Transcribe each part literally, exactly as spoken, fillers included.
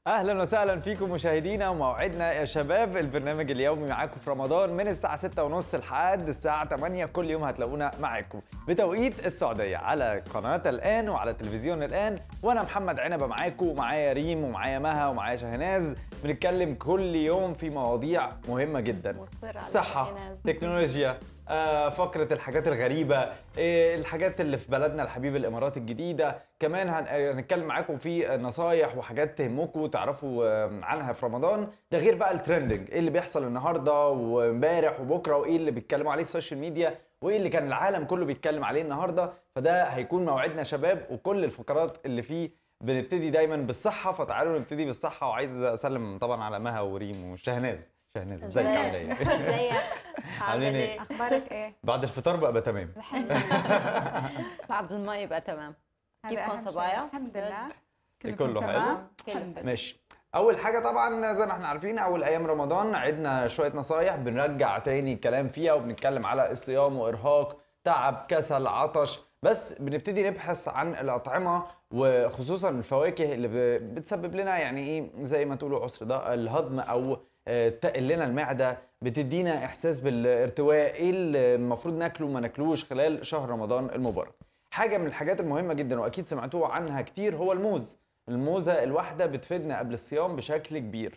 اهلا وسهلا فيكم مشاهدينا وموعدنا يا شباب، البرنامج اليومي معاكم في رمضان من الساعه ستة ونص لحد الساعه تمانية كل يوم هتلاقونا معاكم بتوقيت السعوديه على قناه الان وعلى تلفزيون الان. وانا محمد عنبه معاكم، ومعايا ريم ومعايا مها ومعايا شاهناز. بنتكلم كل يوم في مواضيع مهمه جدا: صحه، تكنولوجيا، آه فقرة الحاجات الغريبة، آه الحاجات اللي في بلدنا الحبيب الإمارات الجديدة. كمان هنتكلم معاكم في نصايح وحاجات تهمكم تعرفوا آه عنها في رمضان. ده غير بقى الترندنج، ايه اللي بيحصل النهاردة وامبارح وبكرة، وايه اللي بيتكلموا عليه السوشيال ميديا، وايه اللي كان العالم كله بيتكلم عليه النهاردة. فده هيكون موعدنا يا شباب، وكل الفقرات اللي فيه بنبتدي دايما بالصحة. فتعالوا نبتدي بالصحة، وعايز أسلم طبعا على مها وريم وشهناز. شهناز ازيك؟ عامله ايه؟ ازيك؟ عاملين ايه؟ اخبارك ايه؟ بعد الفطار بقى, بقى تمام الحمد لله. بعد المي بقى تمام. كيفكم صبايا؟ الحمد لله كله حلو. الحمد لله. ماشي. اول حاجه طبعا زي ما احنا عارفين، اول ايام رمضان عدنا شويه نصايح بنرجع تاني الكلام فيها، وبنتكلم على الصيام وارهاق، تعب، كسل، عطش. بس بنبتدي نبحث عن الاطعمه، وخصوصا الفواكه اللي بتسبب لنا يعني ايه زي ما تقولوا عسر ده الهضم، او تقل لنا المعده، بتدينا احساس بالارتواء. ايه اللي المفروض ناكله وما ناكلوش خلال شهر رمضان المبارك؟ حاجه من الحاجات المهمه جدا واكيد سمعتوها عنها كتير هو الموز. الموزه الواحده بتفيدنا قبل الصيام بشكل كبير.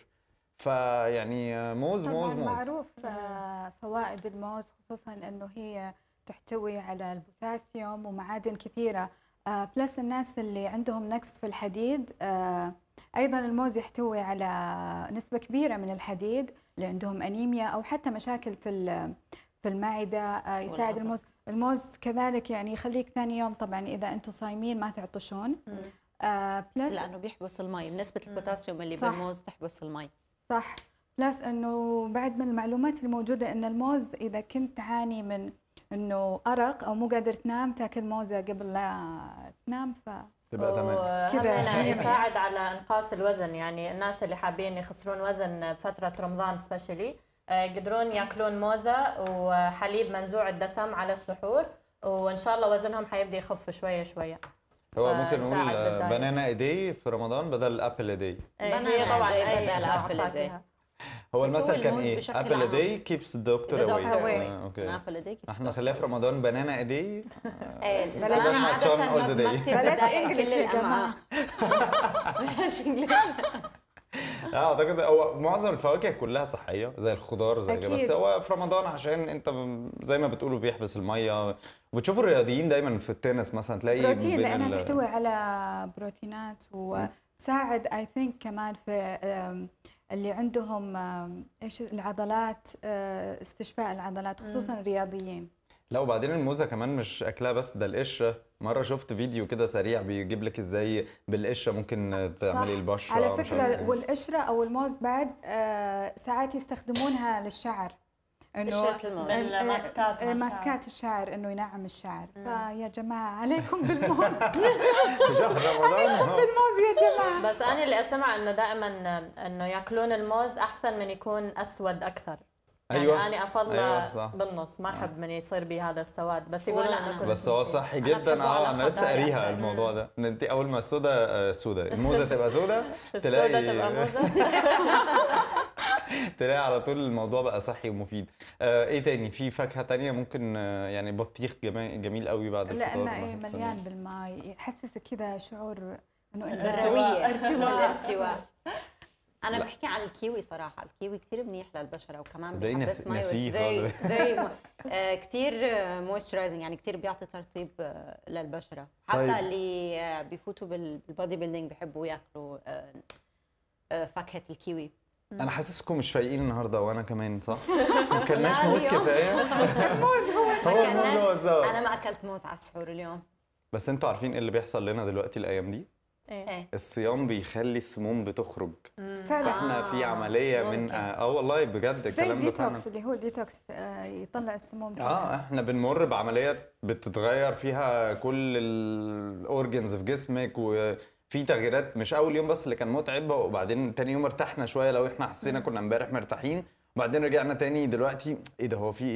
فيعني موز موز موز معروف فوائد الموز، خصوصا انه هي تحتوي على البوتاسيوم ومعادن كثيره. بلس الناس اللي عندهم نقص في الحديد، ايضا الموز يحتوي على نسبه كبيره من الحديد. اللي عندهم انيميا او حتى مشاكل في في المعده يساعد الموز. الموز كذلك يعني يخليك ثاني يوم طبعا اذا انتم صايمين ما تعطشون. آه بلس لانه بيحبس المي، نسبه البوتاسيوم اللي صح بالموز تحبس المي. صح. بلس انه بعد من المعلومات الموجوده ان الموز اذا كنت تعاني من انه ارق او مو قادر تنام، تاكل موزه قبل لا تنام ف تبقى تمام كذا. يساعد على انقاص الوزن، يعني الناس اللي حابين يخسرون وزن فتره رمضان سبيشلي يقدرون ياكلون موزه وحليب منزوع الدسم على السحور، وان شاء الله وزنهم حيبدا يخف شويه شويه. هو ممكن نقول بنانا ايدي في رمضان بدل ابل ايدي. بنانا طبعا بدل ابل ايدي. هو المثل كان ايه؟ ابل ادي كيبس الدكتور اواي. اوكي. ابل ادي احنا نخليها في رمضان بنانا ادي. بلاش عادة بلاش انجلش يا جماعه. بلاش انجلش. اعتقد هو معظم الفواكه كلها صحيه زي الخضار زي كده، بس هو في رمضان عشان انت زي ما بتقولوا بيحبس الميه. وبتشوفوا الرياضيين دايما في التنس مثلا تلاقي بروتين، لانها تحتوي على بروتينات وتساعد اي ثينك كمان في اللي عندهم ايش العضلات، استشفاء العضلات خصوصا الرياضيين. لا وبعدين الموزه كمان مش اكلها بس، ده القشره. مره شفت فيديو كده سريع بيجيب لك ازاي بالقشره ممكن تعملي البشره. على فكره والقشره او الموز بعد آه ساعات يستخدمونها للشعر، انه الماسكات ماسكات الشعر انه ينعم الشعر. فيا جماعه عليكم بالموز. شهر رمضان بالموز يا جماعه. بس انا اللي اسمع انه دائما انه ياكلون الموز احسن من يكون اسود اكثر. أيوة. يعني انا افضل أيوة بالنص، ما احب من يصير بي هذا السواد، بس يقولون انه بس هو صحي جدا. اه انا لسه قاريها الموضوع ده، ان انت اول ما السودا سودا الموزه تبقى سودا تلاقي تبقى موزه تلاقي على طول الموضوع بقى صحي ومفيد. آه ايه تاني؟ في فاكهه تانية ممكن آه يعني بطيخ جميل, جميل قوي بعد الفطار. لانه ايه مليان بالماء، يحسسك كذا شعور انه انت ارتواء الارتواء. انا بحكي عن الكيوي صراحه، الكيوي كثير منيح للبشره وكمان بيحبس مي وفيري كثير مويسترايزنج، يعني كثير بيعطي ترطيب للبشره. حتى طيب. اللي بيفوتوا بالبودي بيلدينج بيحبوا ياكلوا فاكهه الكيوي. انا حاسسكم مش فايقين النهارده، وانا كمان صح؟ ما كلناش موز كفايه. الموز هو هو الموز هو الزود. انا ما اكلت موز على السحور اليوم. بس انتوا عارفين ايه اللي بيحصل لنا دلوقتي الايام دي؟ ايه؟ الصيام بيخلي السموم بتخرج. فعلا. احنا في عمليه ممكن. من اه والله بجد الكلام ده زي الديتوكس اللي هو الديتوكس آه يطلع السموم. اه احنا بنمر بعمليات بتتغير فيها كل الاورجنز في جسمك، وفي تغييرات. مش اول يوم بس اللي كان متعب، وبعدين تاني يوم ارتحنا شويه لو احنا حسينا كنا امبارح مرتاحين، وبعدين رجعنا تاني دلوقتي ايه ده هو في ايه؟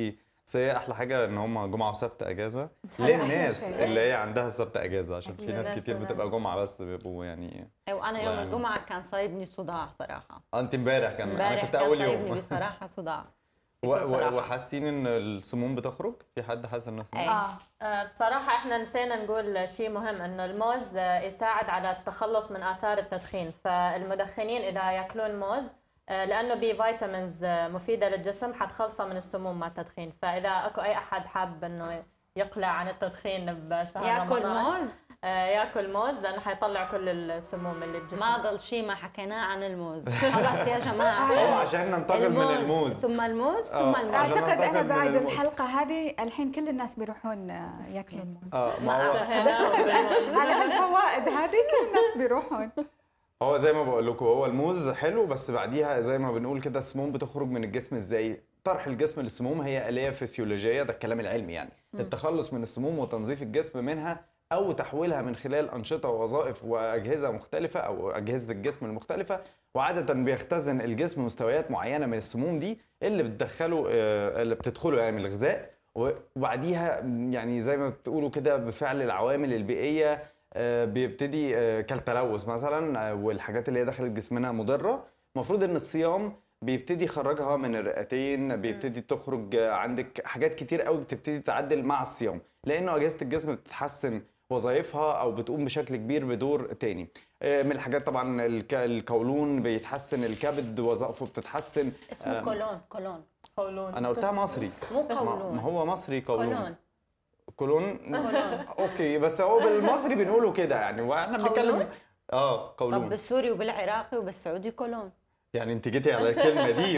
بس هي احلى حاجه ان هم جمعه وسبت اجازه للناس اللي هي عندها السبت اجازه، عشان في ناس كتير بتبقى جمعه بس بيبقوا يعني. وانا يوم الجمعه كان صايبني صداع صراحه. انت امبارح كان امبارح انا كنت اول يوم صايبني بصراحه صداع. وحاسين ان السموم بتخرج؟ في حد حاسس ان السموم؟ اه بصراحه احنا نسينا نقول شيء مهم، انه الموز يساعد على التخلص من اثار التدخين، فالمدخنين اذا ياكلون موز لانه بيه فيتامينز مفيده للجسم حتخلصه من السموم مع التدخين. فاذا اكو اي احد حاب انه يقلع عن التدخين بشهر ياكل موز، ياكل موز لانه حيطلع كل السموم اللي بالجسم. ما ضل شيء ما حكيناه عن الموز. خلاص يا جماعه هو عشان ننتقل من الموز ثم الموز ثم الموز. اعتقد انا بعد الحلقه هذه الحين كل الناس بيروحون ياكلوا الموز. اه ما هو على الفوائد هذه كل الناس بيروحون. هو زي ما بقول لكم هو الموز حلو، بس بعديها زي ما بنقول كده السموم بتخرج من الجسم ازاي؟ طرح الجسم للسموم هي آلية فسيولوجية، ده الكلام العلمي يعني، للتخلص من السموم وتنظيف الجسم منها أو تحويلها من خلال أنشطة ووظائف وأجهزة مختلفة أو أجهزة الجسم المختلفة. وعادة بيختزن الجسم مستويات معينة من السموم دي اللي بتدخله اللي بتدخله يعني من الغذاء، وبعديها يعني زي ما بتقولوا كده بفعل العوامل البيئية بيبتدي كالتلوث مثلا والحاجات اللي هي دخلت جسمنا مضرة. المفروض ان الصيام بيبتدي يخرجها من الرئتين، بيبتدي تخرج عندك حاجات كتير قوي بتبتدي تعدل مع الصيام، لانه اجهزه الجسم بتتحسن وظائفها او بتقوم بشكل كبير بدور تاني. من الحاجات طبعا القولون بيتحسن، الكبد وظائفه بتتحسن. اسمه كولون. كولون قولون انا قلتها مصري مو قولون. ما هو مصري قولون. كولون كولون اوكي، بس هو بالمصري بنقوله كده يعني، واحنا بنتكلم اه قولون. طب بالسوري وبالعراقي وبالسعودي كولون. يعني انت جيتي على الكلمه دي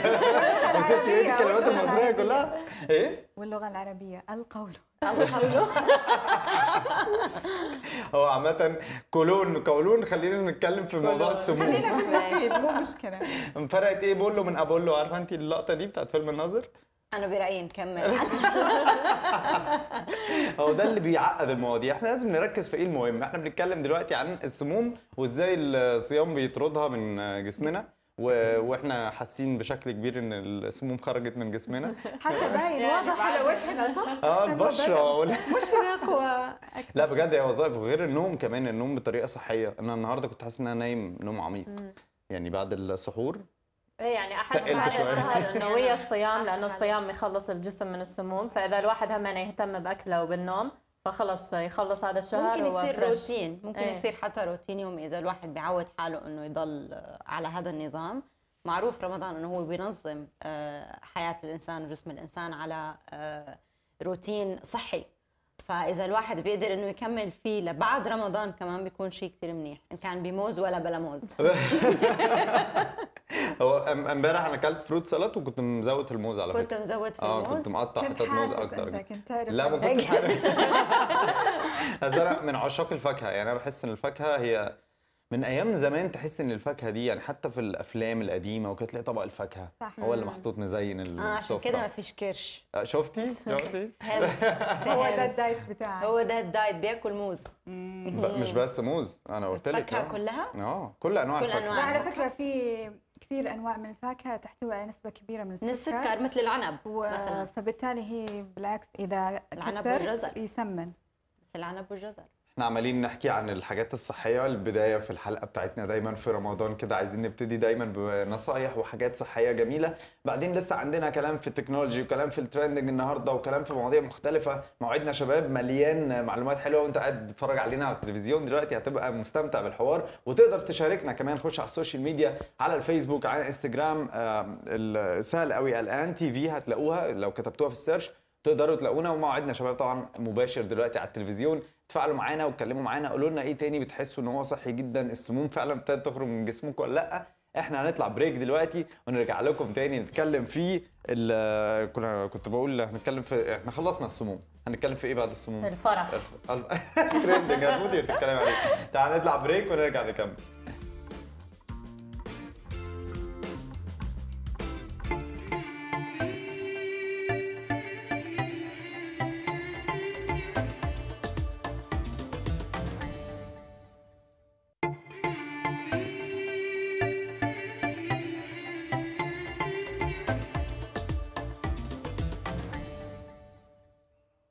وسبتي الكلمات المصريه كلها. ايه واللغه العربيه القولون. القولون هو عامه كولون قولون. خلينا نتكلم في موضوع السموم. خلينا في المفيد مو مشكله. فرقت ايه بولو من ابولو؟ عارفه انت اللقطه دي بتاعت فيلم الناظر؟ انا برايي نكمل. هو ده اللي بيعقد المواضيع. احنا لازم نركز في ايه المهم. احنا بنتكلم دلوقتي عن السموم وازاي الصيام بيطردها من جسمنا، واحنا حاسين بشكل كبير ان السموم خرجت من جسمنا. حتى باين واضح على وجهنا صح؟ اه البشره مشرق و لا بجد هي وظائف غير النوم كمان، النوم بطريقه صحيه. انا النهارده كنت حاسس ان انا نايم نوم عميق يعني بعد السحور. ايه يعني احس هذا الشهر انه ويا الصيام، لانه الصيام يخلص الجسم من السموم، فاذا الواحد هم يهتم باكله وبالنوم فخلص يخلص هذا الشهر. ممكن يصير روتين، ممكن ايه. يصير حتى روتين يومي اذا الواحد بيعود حاله انه يضل على هذا النظام. معروف رمضان انه هو بينظم حياه الانسان وجسم الانسان على روتين صحي، فاذا الواحد بيقدر انه يكمل فيه لبعد رمضان كمان بيكون شيء كثير منيح، ان كان بموز ولا بلا موز. هو امبارح انا اكلت فروت سلطه وكنت مزود الموز على فكره. كنت مزود في الموز؟ اه كنت مقطع حتت موز اكتر. كنت عارف لا ما كنتش عارف. انا من عشاق الفاكهه، يعني انا بحس ان الفاكهه هي من ايام زمان. تحس ان الفاكهه دي يعني حتى في الافلام القديمه وكانت تلاقي طبق الفاكهه صح. هو اللي محطوط مزين السفره. اه عشان كده ما فيش كرش. شفتي شفتي هو ده الدايت بتاعك. هو ده الدايت، بياكل موز. مش بس موز، انا قلت لك الفاكهه كلها. اه كل انواع الفاكهه. لا على فكره في كثير انواع من الفاكهه تحتوي على نسبه كبيره من السكر. من السكر مثل العنب و... مثلا. فبالتالي هي بالعكس اذا العنب والجزر يسمن. مثل العنب والجزر. احنا عمالين نحكي عن الحاجات الصحيه. البدايه في الحلقه بتاعتنا دايما في رمضان كده عايزين نبتدي دايما بنصايح وحاجات صحيه جميله، بعدين لسه عندنا كلام في التكنولوجي وكلام في الترندنج النهارده وكلام في مواضيع مختلفه. موعدنا شباب مليان معلومات حلوه، وانت قاعد بتتفرج علينا على التلفزيون دلوقتي هتبقى مستمتع بالحوار، وتقدر تشاركنا كمان. خش على السوشيال ميديا، على الفيسبوك، على انستجرام، سهل قوي الان تي في هتلاقوها لو كتبتوها في السيرش تقدروا تلاقونا. وموعدنا شباب طبعا مباشر دلوقتي على التلفزيون. تفاعلوا معانا واتكلموا معانا، قولوا لنا ايه تاني بتحسوا ان هو صحي جدا، السموم فعلا ابتدت تخرج من جسمكم ولا لا. احنا هنطلع بريك دلوقتي ونرجع لكم تاني نتكلم في ال كنا كنت بقول هنتكلم في احنا خلصنا السموم، هنتكلم في ايه بعد السموم؟ الفرح. ترندنج هتموتي تتكلم عليه. تعال نطلع بريك ونرجع نكمل.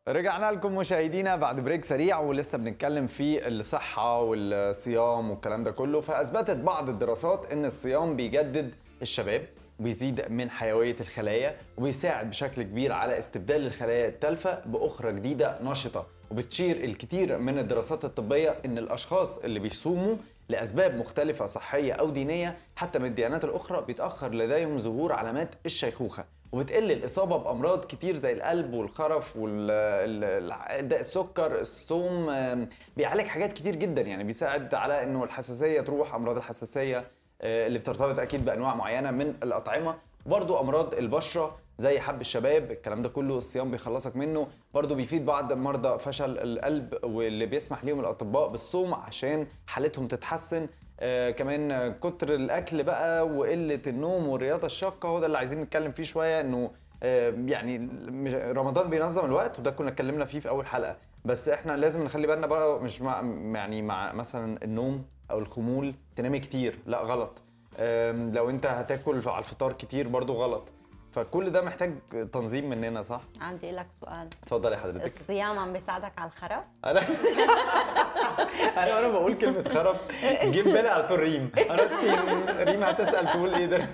رجعنا لكم مشاهدينا بعد بريك سريع، ولسه بنتكلم في الصحة والصيام والكلام ده كله. فأثبتت بعض الدراسات إن الصيام بيجدد الشباب وبيزيد من حيوية الخلايا وبيساعد بشكل كبير على استبدال الخلايا التالفة بأخرى جديدة نشطة. وبتشير الكثير من الدراسات الطبية إن الأشخاص اللي بيصوموا لأسباب مختلفة صحية أو دينية حتى من الديانات الأخرى بيتأخر لديهم ظهور علامات الشيخوخة، وبتقل الإصابة بأمراض كتير زي القلب والخرف والسكر. الصوم بيعالج حاجات كتير جدا، يعني بيساعد على إنه الحساسية تروح، أمراض الحساسية اللي بترتبط أكيد بأنواع معينة من الأطعمة، برضو أمراض البشرة زي حب الشباب، الكلام ده كله الصيام بيخلصك منه. برضو بيفيد بعض مرضى فشل القلب واللي بيسمح ليهم الأطباء بالصوم عشان حالتهم تتحسن. آه كمان كتر الاكل بقى وقله النوم والرياضه الشاقه، هو ده اللي عايزين نتكلم فيه شويه. انه آه يعني رمضان بينظم الوقت، وده كنا اتكلمنا فيه في اول حلقه، بس احنا لازم نخلي بالنا بقى مش مع يعني مع مثلا النوم او الخمول تنامي كتير، لا غلط. آه لو انت هتاكل على الفطار كتير برضو غلط. فكل ده محتاج تنظيم مننا، صح؟ عندي لك سؤال. اتفضلي يا حضرتك. الصيام عم بيساعدك على الخرف؟ انا انا وانا بقول كلمه خرف جيب بالي على طول ريم. انا قلت ريم هتسال تقول ايه ده.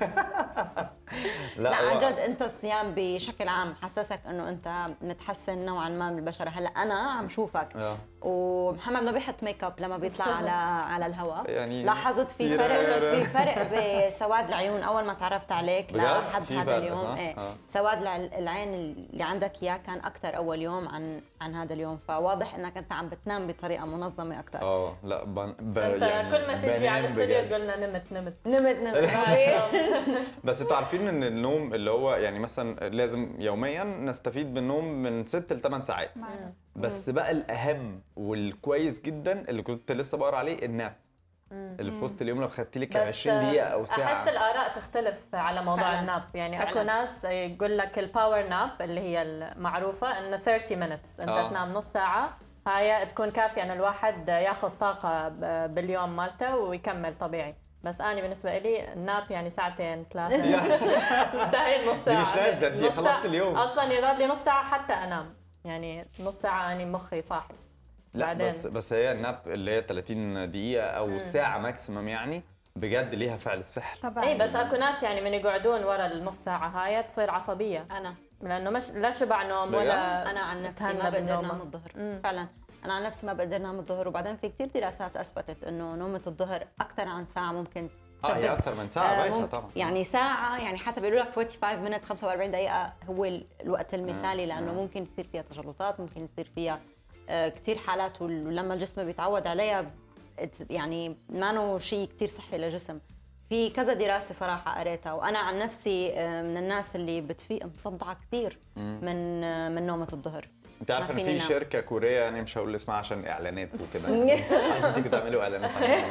لا, لا عن جد انت الصيام بشكل عام حسسك انه انت متحسن نوعا ما من البشره. هلا انا عم شوفك أه. ومحمد ما بيحط ميك اب لما بيطلع على على الهواء، يعني لاحظت في فرق في فرق بسواد العيون اول ما تعرفت عليك لحد هذا اليوم. ايه أه. سواد العين اللي عندك اياه كان اكثر اول يوم عن عن هذا اليوم، فواضح انك انت عم بتنام بطريقه منظمه اكثر. اه لا بن... ب... انت يعني كل ما تيجي على الاستوديو تقولنا نمت نمت نمت نمت بس انتوا عارفين ان النوم اللي هو يعني مثلا لازم يوميا نستفيد بالنوم من ست لثمان ساعات، بس بقى الاهم والكويس جدا اللي كنت لسه بقرا عليه الناب اللي في وسط اليوم لو خدتي لك عشرين دقيقه او ساعه. احس الاراء تختلف على موضوع فعلا. الناب يعني فعلا. اكو ناس يقول لك الباور ناب اللي هي المعروفه انه ثلاثين minutes انت آه. تنام نص ساعه، هاي تكون كافيه ان الواحد ياخذ طاقه باليوم مالته ويكمل طبيعي. بس انا بالنسبه لي الناب يعني ساعتين ثلاثه مستحيل نص ساعه. دي مش ناب، ده انت خلصت اليوم اصلا يراد لي نص ساعه حتى انام، يعني نص ساعه اني مخي صاحي. لا بعدين. بس بس هي الناب اللي هي ثلاثين دقيقه او مم. ساعه ماكسيمم يعني بجد ليها فعل السحر طبعا. اي بس اكو ناس يعني من يقعدون ورا النص ساعه هاي تصير عصبيه. انا لانه مش لا شبع نوم ولا انا عن نفسي ما بقدر انام الظهر فعلا. انا عن نفسي ما بقدر انام الظهر، وبعدين في كثير دراسات اثبتت انه نومه الظهر اكثر عن ساعه ممكن اه هي اكثر من ساعه بايخه طبعا. يعني ساعه يعني حتى بيقولوا لك خمسة وأربعين minutes خمسة وأربعين دقيقه هو الوقت المثالي، لانه ممكن يصير فيها تجلطات، ممكن يصير فيها كثير حالات، ولما الجسم بيتعود عليها يعني ما شيء كثير صحي للجسم. في كذا دراسه صراحه قريتها، وانا عن نفسي من الناس اللي بتفيق مصدعه كثير من من نومه الظهر. انت عارفه ان في شركه كوريه يعني مش هقول اسمها عشان اعلانات وكده عايزين تعملوا اعلانات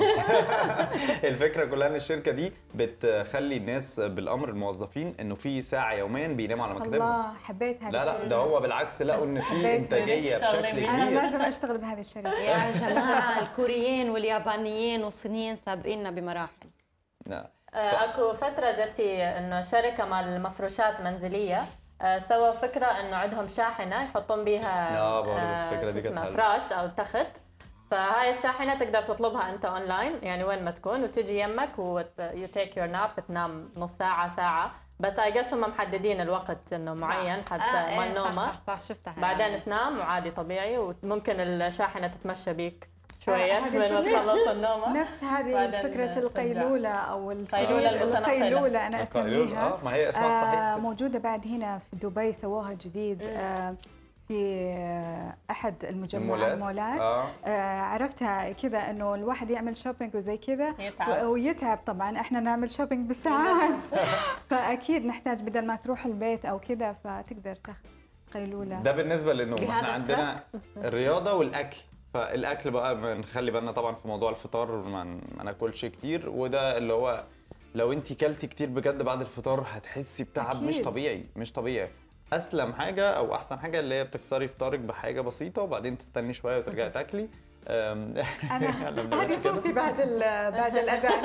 الفكره كلها ان الشركه دي بتخلي الناس بالامر الموظفين انه في ساعه يوميا بيناموا على مكتبهم. الله حبيت هذا لا لا ده هو بالعكس لقوا ان في انتاجيه بشكل كبير. انا لازم اشتغل بهذه الشركه. يا جماعه الكوريين واليابانيين والصينيين سابقيننا بمراحل. لا اكو فتره جتي انه شركه مال مفروشات منزليه سووا فكره انه عندهم شاحنه يحطون بيها آه الفكره دي كانت فراش او تخت، فهاي الشاحنه تقدر تطلبها انت اونلاين يعني وين ما تكون، وتجي يمك ويو تيك يور ناب تنام نص ساعه ساعه، بس اي جس هم محددين الوقت انه معين حتى آه ما نومه. صح صح, صح شفتها. بعدين تنام وعادي طبيعي، وممكن الشاحنه تتمشى بيك شويه من ما تخلص النوم. نفس هذه فكره القيلوله او القيلوله القيلوله انا اسميها. اه ما هي اسمها الصحيح آه موجوده بعد هنا في دبي، سووها جديد آه في احد المجمعات المولات. آه. آه عرفتها كذا انه الواحد يعمل شوبينج وزي كذا ويتعب. طبعا احنا نعمل شوبينج بالساعات فاكيد نحتاج بدل ما تروح البيت او كذا فتقدر تاخذ قيلوله. ده بالنسبه للنوم. احنا عندنا الرياضه والاكل. فالاكل بقى نخلي بالنا طبعا في موضوع الفطار ما ناكلش كتير، وده اللي هو لو انت كلتي كتير بجد بعد الفطار هتحسي بتعب أكيد. مش طبيعي مش طبيعي. اسلم حاجه او احسن حاجه اللي هي بتكسري فطارك بحاجه بسيطه وبعدين تستني شويه وترجعي تاكلي، انا هذه صورتي بعد بعد الاذان.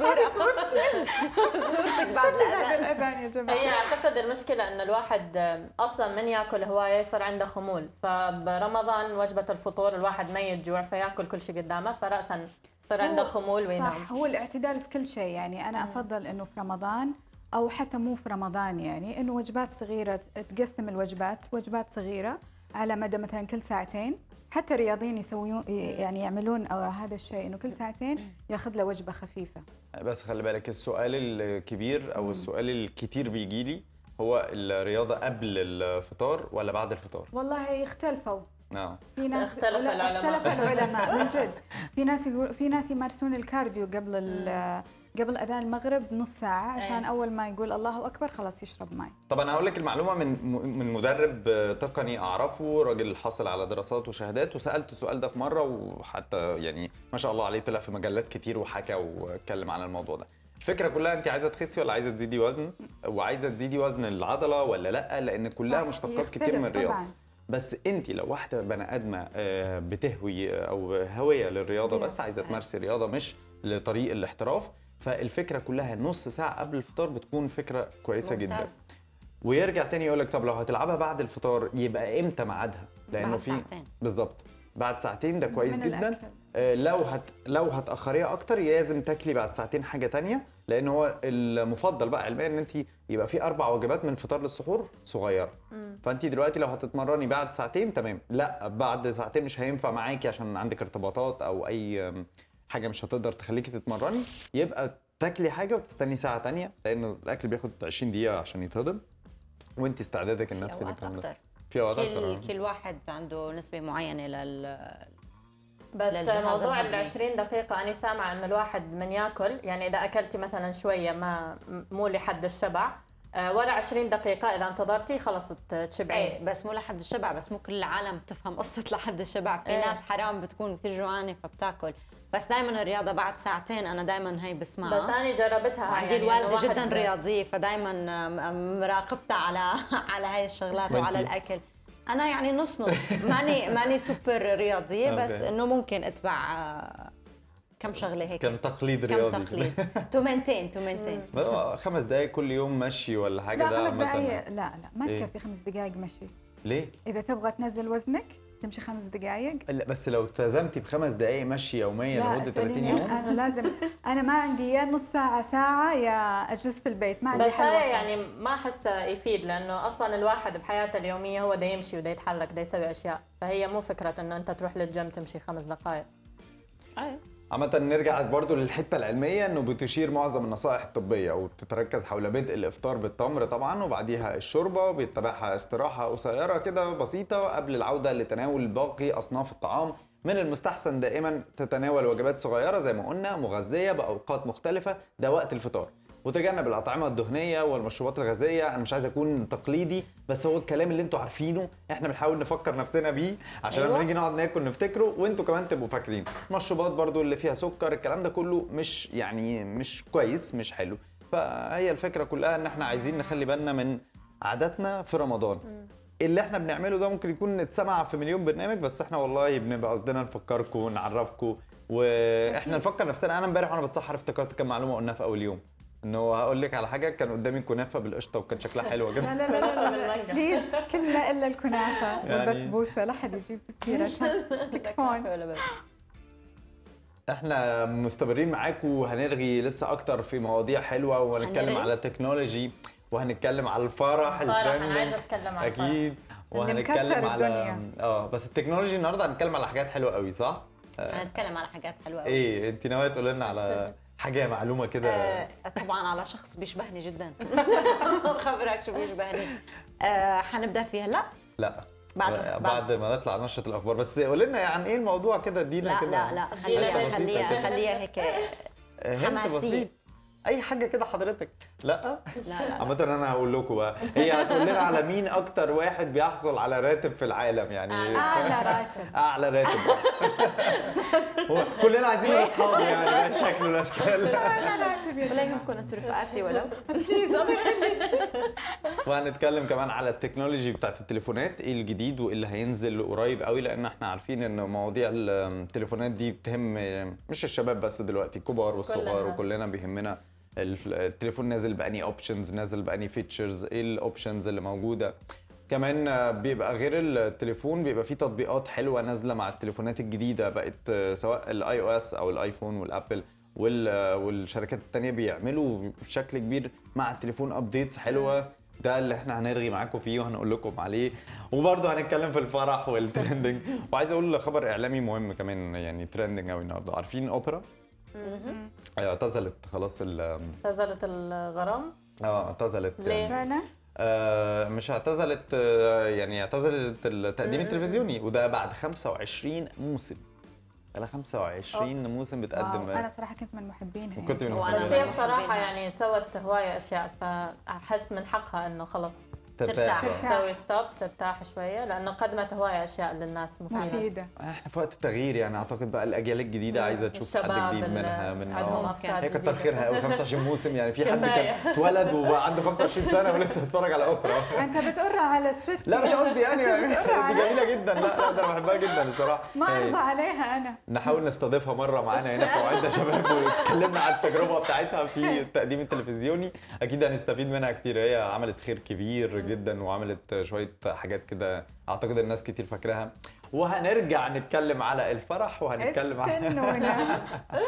صورتك بعد الاذان يا جماعه. هي اعتقد المشكله ان الواحد اصلا من ياكل هوايه يصير عنده خمول، فبرمضان وجبه الفطور الواحد ميت جوع فياكل كل شيء قدامه، فراسا صار عنده خمول وينام. صح، هو الاعتدال في كل شيء. يعني انا افضل انه في رمضان او حتى مو في رمضان، يعني انه وجبات صغيره، تقسم الوجبات وجبات صغيره على مدى مثلا كل ساعتين. حتى الرياضيين يسوون يعني يعملون هذا الشيء، انه كل ساعتين ياخذ له وجبه خفيفه. بس خلي بالك السؤال الكبير او السؤال الكتير بيجي لي هو الرياضه قبل الفطار ولا بعد الفطار؟ والله يختلفوا. اه في ناس اختلف العلماء اختلف العلماء من جد. في ناس يقول في ناس يمارسون الكارديو قبل قبل اذان المغرب نص ساعه عشان اول ما يقول الله اكبر خلاص يشرب ماء. طبعا انا هقول لك المعلومه من من مدرب تقني اعرفه، راجل حاصل على دراسات وشهادات، وسالته السؤال ده في مره وحتى يعني ما شاء الله عليه طلع في مجلات كتير وحكى واتكلم عن الموضوع ده. الفكره كلها انت عايزه تخسي ولا عايزه تزيدي وزن، وعايزه تزيدي وزن العضله ولا لا، لان كلها مشتقات كتير من الرياضه. طبعاً. بس انت لو واحده بني ادمه بتهوي او هويه للرياضه بس عايزه تمارسي رياضه مش لطريق الاحتراف، فالفكره كلها نص ساعه قبل الفطار بتكون فكره كويسه ممتاز. جدا. ويرجع تاني يقول لك طب لو هتلعبها بعد الفطار يبقى امتى ميعادها؟ لانه في بالظبط بعد ساعتين ده كويس جدا. آه لو هت لو هتاخريها اكتر لازم تاكلي بعد ساعتين حاجه تانية، لان هو المفضل بقى علميا ان انت يبقى في اربع وجبات من الفطار للسحور صغيره. مم. فانت دلوقتي لو هتتمرني بعد ساعتين تمام، لا بعد ساعتين مش هينفع معاكي عشان عندك ارتباطات او اي حاجه مش هتقدر تخليكي تتمرني، يبقى تاكلي حاجه وتستني ساعه تانية، لان الاكل بياخد عشرين دقيقه عشان يتهضم وانت استعدادك النفسي للكلام ده. في اوقات اكتر. كل كل واحد عنده نسبه معينه لل بس موضوع ال عشرين دقيقة أنا سامعة إنه الواحد من ياكل، يعني إذا أكلتي مثلا شوية ما مو لحد الشبع، آه ورا عشرين دقيقة إذا انتظرتي خلص تشبعين. ايه بس مو لحد الشبع، بس مو كل العالم بتفهم قصة لحد الشبع، في ايه. ناس حرام بتكون كثير جوعانة فبتاكل، بس دائما الرياضة بعد ساعتين أنا دائما هي بسمعها. بس أنا جربتها. عندي يعني الوالدة جدا رياضية فدائما مراقبتها على على هاي الشغلات وعلى الأكل. أنا يعني نص نص، ماني ماني سوبر رياضية بس إنه ممكن أتبع كم شغله هيك، كم تقليد رياضي، كم تقليد تو مينتين تو مينتين خمس دقائق كل يوم مشي ولا حاجه؟ لا ده خمس دقائق لا لا ما تكفي. إيه؟ خمس دقائق مشي. ليه؟ اذا تبغى تنزل وزنك تمشي خمس دقائق. لا بس لو التزمتي بخمس دقائق مشي يوميا لمده ثلاثين يوم انا لازم انا ما عندي يا نص ساعه ساعه يا اجلس في البيت، ما عندي بس هاي يعني ما احسه يفيد، لانه اصلا الواحد بحياته اليوميه هو دا يمشي ودا يتحرك دا يسوي اشياء، فهي مو فكره انه انت تروح للجيم تمشي خمس دقائق. ايوه عامة نرجع برضو للحتة العلمية، انه بتشير معظم النصائح الطبية وبتتركز حول بدء الافطار بالتمر طبعا، وبعديها الشوربة وبيتبعها استراحة قصيرة كده بسيطة قبل العودة لتناول باقي اصناف الطعام. من المستحسن دائما تتناول وجبات صغيرة زي ما قلنا مغذية باوقات مختلفة، ده وقت الفطار، وتجنب الأطعمة الدهنية والمشروبات الغازية. أنا مش عايز أكون تقليدي بس هو الكلام اللي أنتوا عارفينه إحنا بنحاول نفكر نفسنا بيه عشان لما نيجي نقعد ناكل نفتكره وأنتوا كمان تبقوا فاكرين. المشروبات برضو اللي فيها سكر الكلام ده كله مش يعني مش كويس مش حلو، فهي الفكرة كلها إن إحنا عايزين نخلي بالنا من عاداتنا في رمضان. اللي احنا بنعمله ده ممكن يكون اتسمع في مليون برنامج، بس احنا والله بنبقى قصدنا نفكركم ونعرفكم واحنا نفكر نفسنا. انا امبارح وانا بتسحر افتكرت كم معلومه قلناها في اول يوم، انه هقول لك على حاجه كان قدامي كنافه بالقشطه وكان شكلها حلوه جدا. لا لا لا لا بليز كلها الا الكنافه يعني والبسبوسه، لا حد يجيب سيرتها. تكفون. احنا مستمرين معاكم وهنرغي لسه اكتر في مواضيع حلوه، وهنتكلم على التكنولوجي وهنتكلم على الفرح الترند. انا عايزه اتكلم على الفرح اكيد، وهنتكلم على اه بس التكنولوجي النهارده هنتكلم على حاجات حلوه قوي صح؟ هنتكلم على حاجات حلوه قوي. ايه انت ناويه تقولي لنا على حاجه معلومه كده؟ آه طبعا على شخص بيشبهني جدا. خبرك شو بيشبهني. آه حنبدا فيها لا لا بعد بعد ما نطلع نشره الاخبار، بس قولي لنا يعني ايه الموضوع كده، ادينا كده. لا لا لا خليها خليها خليها هيك حماسيه. اي حاجه كده حضرتك. لا لا لا عامه انا هقول لكم بقى، هي هتقول لنا على مين اكتر واحد بيحصل على راتب في العالم يعني. اعلى راتب. اعلى راتب. هو كلنا عايزين نبقى اصحاب يعني، لا شكل ولا اشكال. اعلى راتب يا ولا يهمكم انتوا رفقاتي ولو. وهنتكلم كمان على التكنولوجي بتاعت التليفونات، ايه الجديد وايه اللي هينزل قريب قوي، لان احنا عارفين ان مواضيع التليفونات دي بتهم مش الشباب بس دلوقتي، الكبار والصغار وكلنا بيهمنا التليفون نازل بأني اوبشنز، نازل بأني فيتشرز، ايه الاوبشنز اللي موجوده. كمان بيبقى غير التليفون بيبقى فيه تطبيقات حلوه نازله مع التليفونات الجديده، بقت سواء الاي او اس او الايفون والابل والشركات التانية بيعملوا بشكل كبير مع التليفون ابديتس حلوه. ده اللي احنا هنرغي معاكم فيه وهنقول لكم عليه، وبرضه هنتكلم في الفرح والترندنج. وعايز اقول خبر اعلامي مهم كمان يعني ترندنج قوي النهارده. عارفين اوبرا اعتزلت خلاص اعتزلت الغرام؟ اه اعتزلت ليه؟ فعلا؟ آه مش اعتزلت، آه يعني اعتزلت التقديم التلفزيوني، وده بعد خمسة وعشرين موسم. على خمسة وعشرين موسم بتقدم. انا صراحه كنت من محبينها يعني. وكنت من محبينها. بس هي بصراحه يعني سوت هوايه اشياء، فاحس من حقها انه خلص ترتاح، تسوي ستوب، ترتاح شويه، لانه قدمت هوايه اشياء للناس مفيده. مفيده. احنا في وقت التغيير يعني، اعتقد بقى الاجيال الجديده عايزه تشوف حد جديد منها من عندهم افكار هي كتر خيرها قوي. خمسة وعشرين موسم يعني، في حد كفاية. كان اتولد وبقى عنده خمسة وعشرين سنه ولسه بيتفرج على اوبرا. انت بتقر على الست. لا مش قصدي يعني، أنت بتقر دي عليها. جميله جدا. لا لا ده انا بحبها جدا الصراحه. ما هي- ارضى عليها انا. نحاول نستضيفها مره معانا هنا في موعدنا شباب، واتكلمنا عن التجربه بتاعتها في التقديم التلفزيوني. اكيد هنستفيد منها كتير. هي عملت خير كبير جدا وعملت شويه حاجات كده اعتقد الناس كتير فاكراها. وهنرجع نتكلم على الفرح وهنتكلم على استنونا.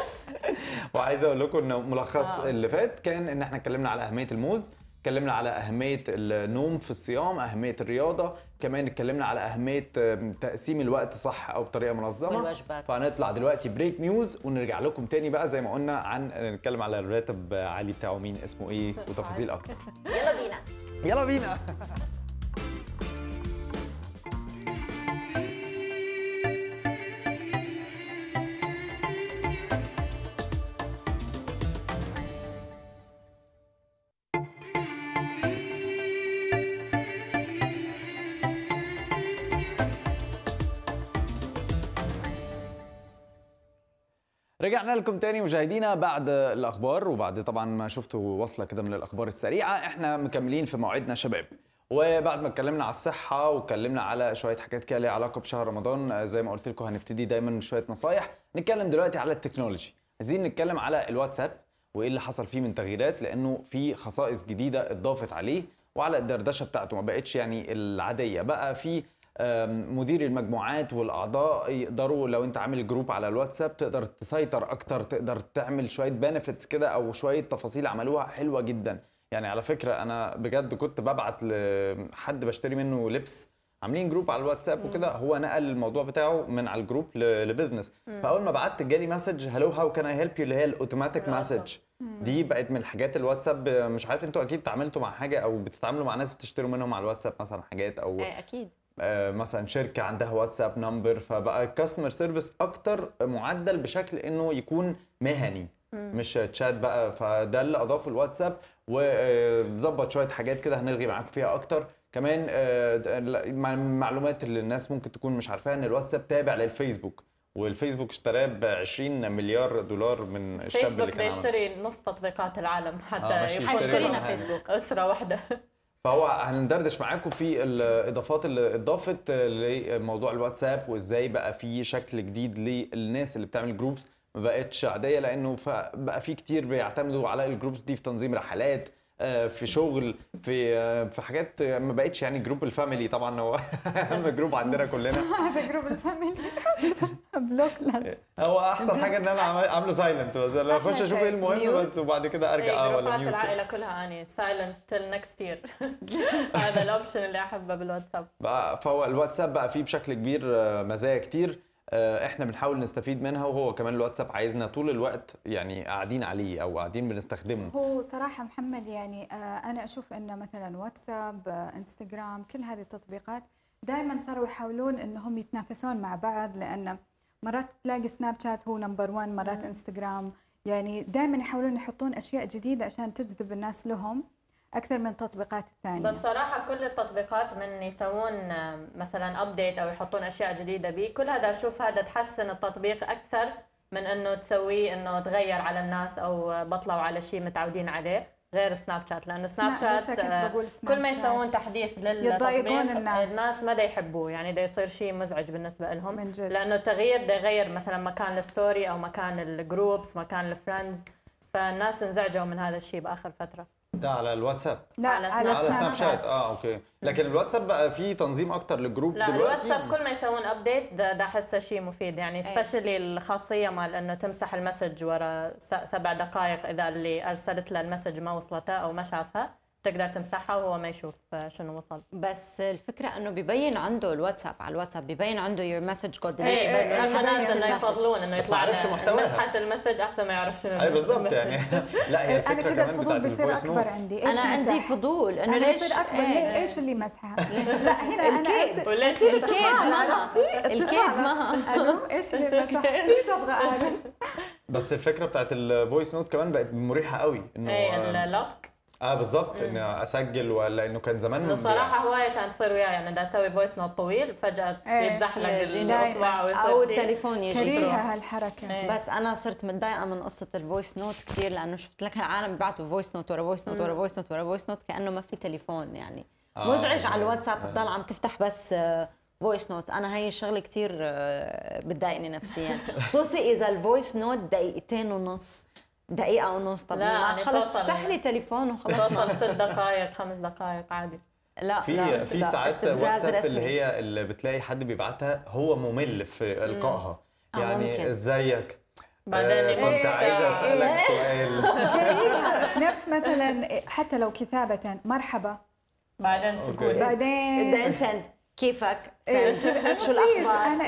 وعايز اقول لكم ان ملخص اللي فات كان ان احنا اتكلمنا على اهميه الموز، اتكلمنا على اهميه النوم في الصيام، اهميه الرياضه، كمان اتكلمنا على اهميه تقسيم الوقت صح او بطريقه منظمه. والوجبات. فهنطلع دلوقتي بريك نيوز ونرجع لكم تاني بقى زي ما قلنا عن نتكلم على الراتب عالي بتاعه مين، اسمه ايه، وتفاصيل اكتر. يلا بينا. يلا بينا. رجعنا لكم تاني مشاهدينا بعد الاخبار، وبعد طبعا ما شفتوا وصله كده من الاخبار السريعه. احنا مكملين في موعدنا شباب، وبعد ما اتكلمنا على الصحه واتكلمنا على شويه حاجات كده ليها علاقه بشهر رمضان، زي ما قلت لكم هنبتدي دايما بشويه نصايح. نتكلم دلوقتي على التكنولوجي. عايزين نتكلم على الواتساب وايه اللي حصل فيه من تغييرات، لانه في خصائص جديده اتضافت عليه وعلى الدردشه بتاعته، ما بقتش يعني العاديه. بقى في مدير المجموعات والاعضاء يقدروا، لو انت عامل جروب على الواتساب تقدر تسيطر اكتر، تقدر تعمل شويه بنفيتس كده او شويه تفاصيل عملوها حلوه جدا. يعني على فكره انا بجد كنت ببعت لحد بشتري منه لبس، عاملين جروب على الواتساب وكده، هو نقل الموضوع بتاعه من على الجروب لبزنس. فاول ما بعت جالي مسج هلو هاو كان اي هيلب يو، اللي هي الاوتوماتيك مسج. دي بقت من الحاجات الواتساب. مش عارف انتوا اكيد تعاملتوا مع حاجه او بتتعاملوا مع ناس بتشتروا منهم على الواتساب مثلا حاجات، او اكيد مثلا شركه عندها واتساب نمبر، فبقى الكاستمر سيرفيس اكتر معدل بشكل انه يكون مهني مش تشات بقى. فده اللي اضافه الواتساب وظبط شويه حاجات كده هنلغي معاكم فيها اكتر. كمان معلومات اللي الناس ممكن تكون مش عارفاها، ان الواتساب تابع للفيسبوك، والفيسبوك اشتراه ب عشرين مليار دولار من الشاب اللي كان فيسبوك بيشتري نص تطبيقات العالم حتى آه يكون هيشترينا فيسبوك اسره واحده. فهو هندردش معاكم في الاضافات اللي اضافت لموضوع الواتساب، وازاي بقى في شكل جديد للناس اللي بتعمل جروبس ما بقتش عاديه، لانه بقى في كتير بيعتمدوا على الجروبس دي في تنظيم رحلات، في شغل، في في حاجات ما بقتش يعني جروب الفاميلي. طبعا هو اهم جروب عندنا كلنا هذا جروب الفاميلي بلوك لازم. هو احسن حاجه ان انا عامله سايلنت، بس انا اخش اشوف ايه المهم بس، وبعد كده ارجع اه ولا ميوت. العائله كلها اني سايلنت تل نكست يير. هذا الاوبشن اللي احبه بالواتساب. فهو الواتساب بقى فيه بشكل كبير مزايا كتير، احنا بنحاول نستفيد منها، وهو كمان الواتساب عايزنا طول الوقت يعني قاعدين عليه او قاعدين بنستخدمه. هو صراحه محمد يعني انا اشوف انه مثلا واتساب، انستغرام، كل هذه التطبيقات دائما صاروا يحاولون انهم يتنافسون مع بعض، لان مرات تلاقي سناب شات هو نمبر واحد، مرات انستغرام، يعني دائما يحاولون يحطون اشياء جديده عشان تجذب الناس لهم اكثر من التطبيقات الثانيه. بس صراحه كل التطبيقات من يسوون مثلا ابديت او يحطون اشياء جديده به، كل هذا اشوف هذا تحسن التطبيق اكثر من انه تسويه انه تغير على الناس او بطلوا على شيء متعودين عليه، غير سناب شات. لانه سناب شات كل ما يسوون تحديث للتطبيق الناس, الناس ما دا يحبوه، يعني دا يصير شيء مزعج بالنسبه لهم، لانه التغيير دا يغير مثلا مكان الستوري او مكان الجروبس، مكان الفريندز، فالناس انزعجوا من هذا الشيء باخر فتره. ده على الواتساب؟ لا على على, على سناب شات. اه اوكي. لكن الواتساب بقى فيه تنظيم اكتر للجروب لا دلوقتي. الواتساب كل ما يسوون ابديت ده, ده احسه شيء مفيد، يعني سبيشلي الخاصيه مال انه تمسح المسج ورا سبع دقائق اذا اللي ارسلت له المسج ما وصلته او ما شافها، تقدر تمسحها وهو ما يشوف شنو وصل. بس الفكره انه بيبين عنده الواتساب، على الواتساب بيبين عنده يور مسج جود ديليت، بس اما ناس انه يفضلون انه يطلع مسحه المسج احسن ما يعرف شنو. اي بالضبط يعني. لا هي الفكره كمان بتاعت الفويس نوت. عندي انا عندي فضول انه ليش اكبر ايه؟ ايش اللي مسحها؟ لا هنا انا وليش الكيد معها الكيد معها الو ايش اللي مسحها؟ ايش ابغى اعرف. بس الفكره بتاعت الفويس نوت كمان بقت مريحه قوي، انه ايه اللوك. اه بالضبط، اني اسجل، ولا انه كان زمان بصراحه هوايه كانت تصير وياي، يعني بدي اسوي فويس نوت طويل فجاه يتزحلق الاصبع ويصير او التليفون يجي. كريهه هالحركه. بس انا صرت متضايقه من قصه الفويس نوت كثير، لانه شفت لك العالم بيبعتوا فويس نوت ورا فويس نوت ورا فويس نوت ورا فويس نوت كانه ما في تليفون، يعني آه مزعج. على الواتساب بتضل عم تفتح بس فويس نوت، انا هي الشغله كثير بتضايقني نفسيا، خصوصي اذا الفويس نوت دقيقتين ونص، دقيقة ونص. طب ما يعني خلص افتح لي تليفون وخلص. توصل ست دقائق خمس دقائق عادي. لا في لا في ساعات واتساب اللي هي اللي بتلاقي حد بيبعتها هو ممل في القائها، يعني ازيك بعدين آه كنت عايزه اسالك سؤال. نفس مثلا حتى لو كتابة مرحبا، بعدين سكوت، بعدين بعدين سند كيفك، سند شو الاخبار، انا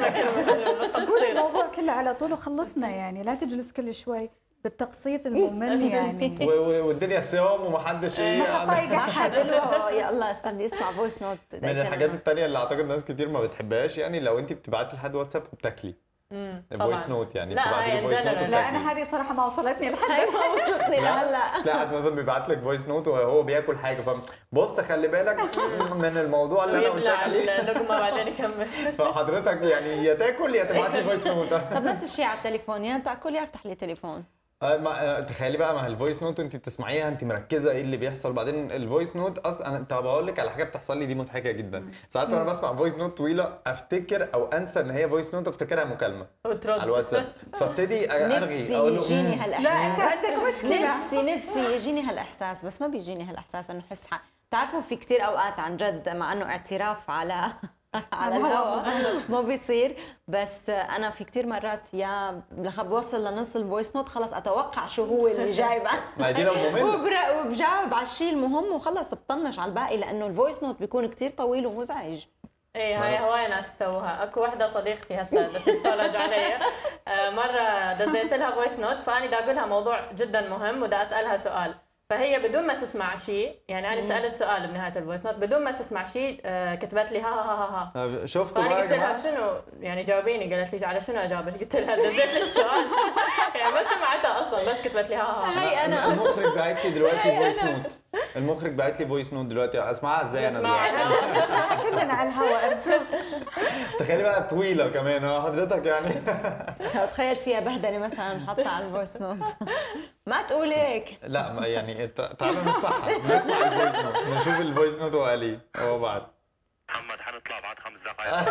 قول الموضوع كله على طول وخلصنا، يعني لا تجلس كل شوي بالتقسيط الممل يعني. والدنيا صيام ومحدش ايه ما حد له يلا استني اسمع فويس نوت. من الحاجات الثانيه اللي اعتقد ناس كتير ما بتحبهاش، يعني لو انت بتبعتي لحد واتساب وبتاكلي فويس نوت، يعني بتبعتي له فويس نوت. لا انا هذه صراحه ما وصلتني لحد ما وصلتني لهلا. لا حد مثلا بيبعت لك فويس نوت وهو بياكل حاجه، فبص خلي بالك من الموضوع اللي انا قلت لك عليه، اللقمه بعدين يكمل. فحضرتك يعني يا تاكل يا تبعت لي فويس نوت. طب نفس الشيء على التليفون، يا تاكل يا افتح لي تليفون. ما تخيلي بقى مع الفويس نوت انت بتسمعيها انت مركزه ايه اللي بيحصل، بعدين الفويس نوت اصلا انا انت بقول لك على حاجه بتحصل لي دي مضحكه جدا، ساعات وانا بسمع فويس نوت طويله افتكر او انسى ان هي فويس نوت وافتكرها مكالمه على الواتساب، فابتدي ارغي نفسي يجيني هالاحساس. لا انت عندك مشكله. نفسي نفسي يجيني هالاحساس، بس ما بيجيني هالاحساس انه احس. بتعرفوا في كتير اوقات عن جد، مع انه اعتراف على على الهواء ما بيصير، بس انا في كتير مرات يا لخ بوصل لنص الفويس نوت خلص اتوقع شو هو اللي جاي بقى وبجاوب على الشيء المهم وخلص بطنش على الباقي، لانه الفويس نوت بيكون كتير طويل ومزعج. ايه هاي هواي ناس سووها. اكو وحده صديقتي هسه بتتفرج علي مره دزيت لها فويس نوت، فاني بدي اقول لها موضوع جدا مهم ودا اسالها سؤال، فهي بدون ما تسمع شيء، يعني انا سالت سؤال بنهايه الفويس نوت بدون ما تسمع شيء كتبت لي ها ها ها ها. شفتوا فانا قلت لها شنو يعني جاوبيني، قالت لي على شنو اجاوبك؟ قلت لها دزيت لي السؤال يعني ما سمعتها اصلا بس كتبت لي ها ها. هي انا المخرج باعت لي دلوقتي فويس نوت، المخرج باعت لي فويس نوت دلوقتي، اسمعها ازاي انا دلوقتي؟ اسمعها كلنا على الهواء ارجوك. تخيلي بقى طويله كمان حضرتك، يعني تخيل فيها بهدله مثلا حطها على الفويس نوت. ما تقول هيك. لا يعني تعالوا نسمعها، نسمع الفويس نوت، نشوف الفويس نوت هو قال ايه هو بعد. محمد حنطلع بعد خمس دقائق.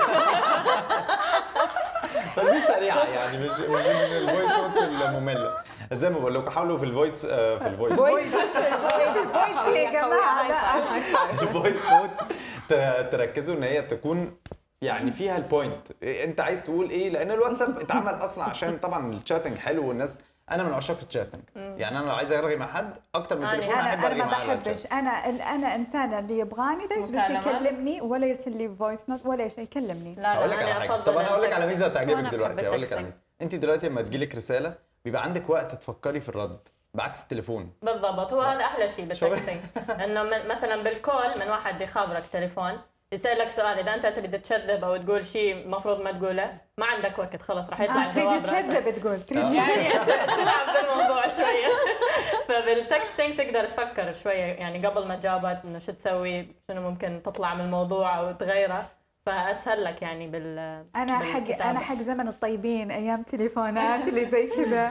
بس دي سريعه يعني مش مش من الفويس نوتس الممله، زي ما بقول لكم حاولوا في الفويس في الفويس فويس فويس يا جماعه الفويس نوت تركزوا ان هي تكون يعني فيها البوينت، انت عايز تقول ايه، لان الواتساب اتعمل اصلا عشان طبعا الشاتنج حلو والناس، انا من عشاق الشاتنج، يعني انا لو عايز ارغي مع حد اكتر من التليفون احب ارغي معاه. انا ما بحبش، انا انا انسانه اللي يبغاني ده يجلس يكلمني ولا يرسل لي فويس نوت ولا شيء، يكلمني. لا هقول لك على حاجه، طب انا هقول لك على ميزه تعجبك دلوقتي، هقول لك على ميزه، انت دلوقتي لما تجيلك رساله بيبقى عندك وقت تفكري في الرد بعكس التليفون. بالضبط، هو هذا احلى شيء بالتكستنج، انه مثلا بالكول من واحد يخابرك تليفون يسألك سؤال اذا انت تريد تكذب او تقول شيء المفروض ما تقوله ما عندك وقت خلص راح يطلع آه الجواب. تريد تكذب تقول تريد يعني تلعب بالموضوع شويه. فبالتكستينج تقدر تفكر شويه يعني قبل ما تجاوبت انه شو تسوي شنو ممكن تطلع من الموضوع او تغيره، فاسهل لك يعني بال انا حق انا حق زمن الطيبين ايام تليفونات اللي زي كذا.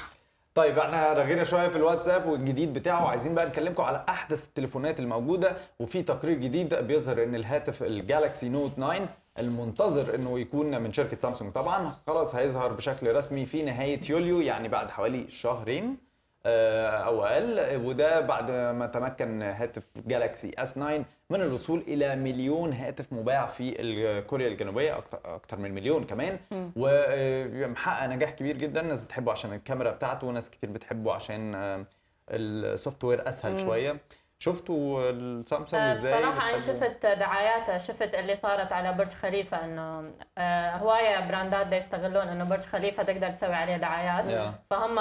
طيب احنا رغينا شويه في الواتساب والجديد بتاعه، عايزين بقى نكلمكم على احدث التليفونات الموجوده، وفي تقرير جديد بيظهر ان الهاتف الجالكسي نوت تسعة المنتظر انه يكون من شركه سامسونج طبعا خلاص هيظهر بشكل رسمي في نهايه يوليو، يعني بعد حوالي شهرين او اقل، وده بعد ما تمكن هاتف جالكسي اس تسعة من الوصول الى مليون هاتف مباع في كوريا الجنوبيه، اكتر اكتر من مليون كمان، ومحقق نجاح كبير جدا. الناس بتحبه عشان الكاميرا بتاعته، وناس كتير بتحبه عشان السوفت وير اسهل مم. شويه. شفتوا السامسونج ازاي؟ الصراحه انا شفت دعاياته، شفت اللي صارت على برج خليفه انه هوايه براندات يستغلون انه برج خليفه تقدر تسوي عليه دعايات yeah. فهم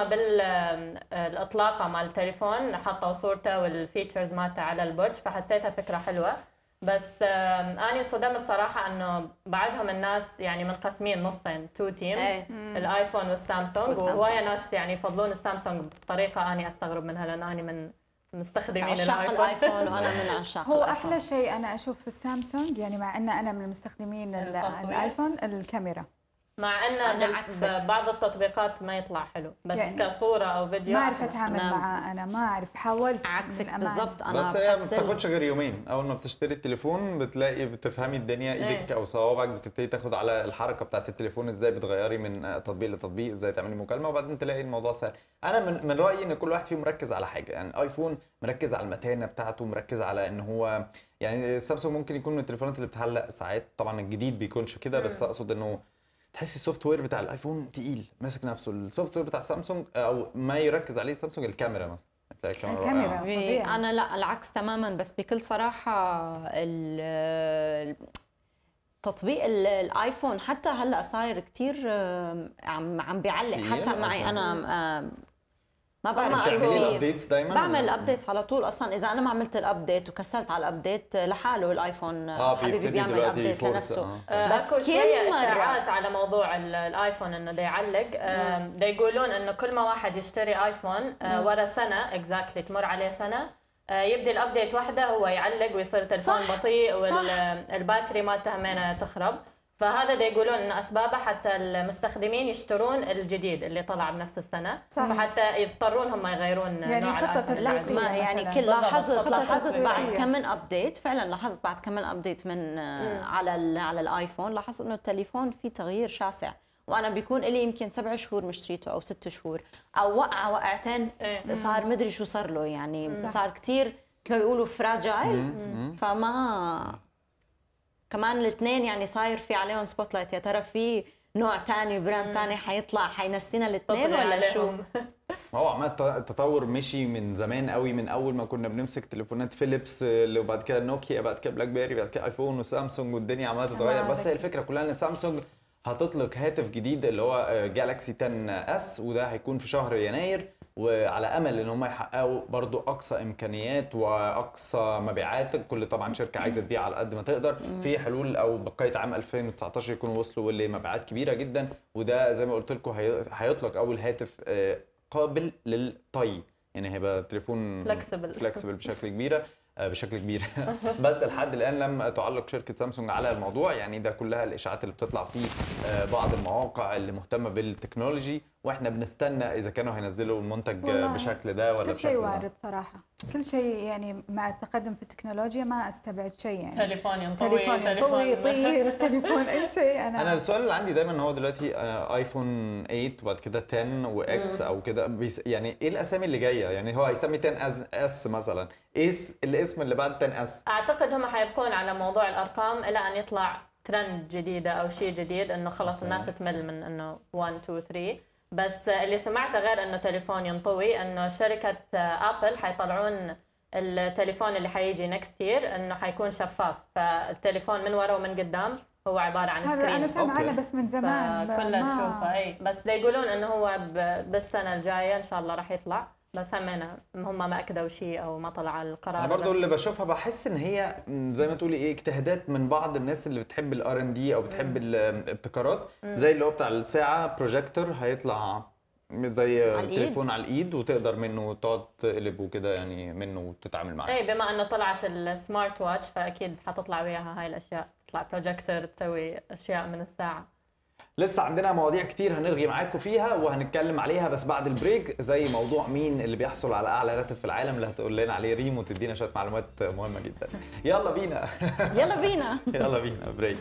بالاطلاقه مال التليفون حطوا صورته والفيتشرز مالته على البرج، فحسيتها فكره حلوه. بس انا انصدمت صراحه انه بعدهم الناس يعني منقسمين نصين تو تيمز ايه. الايفون والسامسونج، وهوايه ناس يعني يفضلون السامسونج بطريقه انا استغرب منها لان انا من مستخدمين عشاق الايفون وانا من عشاق هو الآيفون. احلى شيء انا اشوف في السامسونج يعني مع ان انا من مستخدمين الايفون الكاميرا، مع ان بعض التطبيقات ما يطلع حلو بس يعني كصوره او فيديو ما اعرف اتعامل معاه، انا ما اعرف، حاولت عكسك بالضبط. انا بس هي ما بتاخدش غير يومين، اول ما بتشتري التليفون بتلاقي بتفهمي الدنيا، ايدك او صوابعك بتبتدي تاخد على الحركه بتاعه التليفون، ازاي بتغيري من تطبيق لتطبيق، ازاي تعملي مكالمه، وبعدين تلاقي الموضوع سهل. انا من, من رايي ان كل واحد فيهم مركز على حاجه، يعني الايفون مركز على المتانه بتاعته، مركز على ان هو يعني السامسونج ممكن يكون من التليفونات اللي بتعلق ساعات، طبعا الجديد بيكونش كده، بس اقصد انه تحسي السوفت وير بتاع الايفون تقيل ماسك نفسه. السوفت وير بتاع سامسونج او ما يركز عليه سامسونج الكاميرا مثلا، تلاقي الكاميرا الكاميرا انا لا العكس تماما، بس بكل صراحه تطبيق الايفون حتى هلا صاير كثير عم عم بيعلق حتى معي انا ما بعرف شو بتعملي الابديتس دايما؟ بعمل الابديتس على طول اصلا، اذا انا ما عملت الابديت وكسلت على الابديت لحاله الايفون آه حبيبي بيعمل ابديت لنفسه. آه. بس اكو شويه اشاعات على موضوع الايفون انه دا يعلق، آه دا يقولون انه كل ما واحد يشتري ايفون آه ورا سنه اكزاكتلي تمر عليه سنه آه يبدي الابديت وحده هو يعلق ويصير تلفون بطيء والباتري مالته همينه تخرب، فهذا دا يقولون ان اسبابه حتى المستخدمين يشترون الجديد اللي طلع بنفس السنه صح. فحتى يضطرون هم يغيرون يعني نوع الايفون. لا ما يعني كل لاحظت لاحظت بعد كم من ابديت، فعلا لاحظت بعد كم من ابديت من مم. على على الايفون لاحظت انه التليفون فيه تغيير شاسع، وانا بيكون لي يمكن سبع شهور مشتريته او ست شهور او وقعه وقعتين صار مدري شو صار له، يعني مم. صار كثير مثل بيقولوا فراجايل، فما كمان الاثنين يعني صاير في عليهم سبوت لايت. يا ترى في نوع ثاني براند ثاني حيطلع حينسينا الاثنين ولا شو؟ هو عمال التطور مشي من زمان قوي، من اول ما كنا بنمسك تليفونات فيليبس وبعد كده نوكيا، بعد كده بلاك بيري، بعد كده ايفون وسامسونج، والدنيا عماله تتغير. بس هي الفكره كلها ان سامسونج هتطلق هاتف جديد اللي هو جالكسي عشرة اس، وده هيكون في شهر يناير، وعلى امل ان هم يحققوا برضو اقصى امكانيات واقصى مبيعات. كل طبعا شركه عايزه تبيع على قد ما تقدر، في حلول او بقيه عام ألفين وتسعتاشر يكونوا وصلوا لمبيعات كبيره جدا، وده زي ما قلت لكم هيطلق اول هاتف قابل للطي، يعني هيبقى تليفون فلكسبل فلكسبل بشكل كبير بشكل كبير بس لحد الان لم تعلق شركه سامسونج على الموضوع، يعني ده كلها الاشاعات اللي بتطلع في بعض المواقع اللي مهتمه بالتكنولوجي، واحنا بنستنى اذا كانوا هينزلوا المنتج بالشكل ده ولا كل شيء وارد صراحه، كل شيء يعني مع التقدم في التكنولوجيا ما استبعد شيء، يعني تليفون ينطوي، تليفون ينطوي يطير التليفون اي شيء. انا انا السؤال اللي عندي دايما هو دلوقتي ايفون ثمانية وبعد كده عشرة واكس او كده، يعني ايه الاسامي اللي جايه؟ يعني هو هيسمي عشرة اس مثلا، ايه الاسم اللي بعد عشرة اس؟ اعتقد هم حيبقون على موضوع الارقام الى ان يطلع ترند جديده او شيء جديد، انه خلص الناس تمل من انه واحد اثنين ثلاثة. بس اللي سمعته غير انه تليفون ينطوي، انه شركه ابل حيطلعون التليفون اللي حيجي نكست يير انه حيكون شفاف، فالتليفون من ورا ومن قدام هو عباره عن سكرين. انا سامعه بس من زمان كلنا تشوفه، اي بس دا يقولون انه هو بالسنه الجايه ان شاء الله راح يطلع، بس همنا هم ما اكدوا شيء او ما طلع القرار. انا برضو اللي بشوفها بحس ان هي زي ما تقولي ايه اجتهادات من بعض الناس اللي بتحب الار ان دي او بتحب الابتكارات، زي اللي هو بتاع الساعه بروجيكتور هيطلع زي على تليفون على الايد وتقدر منه تقعد تقلب وكده يعني منه وتتعامل معاه. اي بما انه طلعت السمارت واتش فاكيد حتطلع وياها هاي الاشياء، تطلع بروجيكتور تسوي اشياء من الساعه. لسه عندنا مواضيع كتير هنرغي معاكم فيها وهنتكلم عليها بس بعد البريك، زي موضوع مين اللي بيحصل على اعلى راتب في العالم اللي هتقول لنا عليه ريم وتدينا شويه معلومات مهمه جدا. يلا بينا يلا بينا يلا بينا بريك.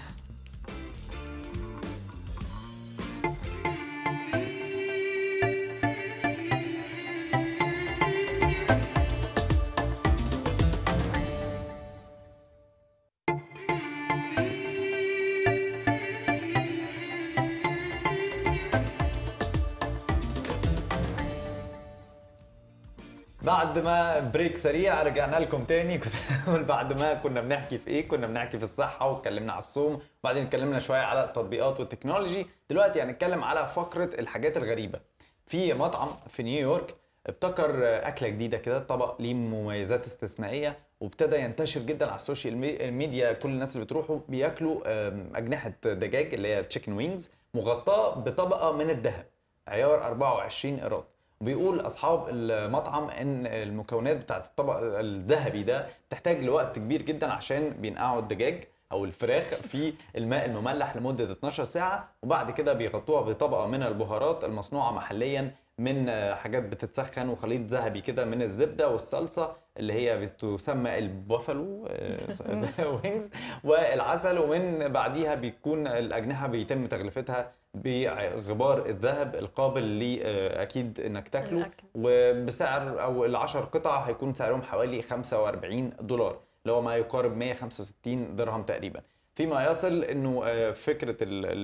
بعد ما بريك سريع رجعنا لكم تاني. كنت اقول بعد ما كنا بنحكي في ايه؟ كنا بنحكي في الصحه واتكلمنا على الصوم، وبعدين اتكلمنا شويه على التطبيقات والتكنولوجي. دلوقتي هنتكلم على فقره الحاجات الغريبه. في مطعم في نيويورك ابتكر اكله جديده كده، طبق ليه مميزات استثنائيه وابتدى ينتشر جدا على السوشيال ميديا. كل الناس اللي بتروحوا بياكلوا اجنحه دجاج اللي هي تشيكن وينجز مغطاه بطبقه من الذهب عيار أربعة وعشرين قيراط. بيقول اصحاب المطعم ان المكونات بتاعت الطبق الذهبي ده بتحتاج لوقت كبير جدا عشان بينقعوا الدجاج او الفراخ في الماء المملح لمده اتناشر ساعه، وبعد كده بيغطوها بطبقه من البهارات المصنوعه محليا من حاجات بتتسخن وخليط ذهبي كده من الزبده والصلصه اللي هي بتسمى البوفالو وينجز والعسل، ومن بعديها بيكون الاجنحه بيتم تغلفتها بغبار الذهب القابل لي اكيد انك تاكله، وبسعر او العشر قطع هيكون سعرهم حوالي خمسة وأربعين دولار اللي هو ما يقارب مية وخمسة وستين درهم تقريبا، فيما يصل انه فكره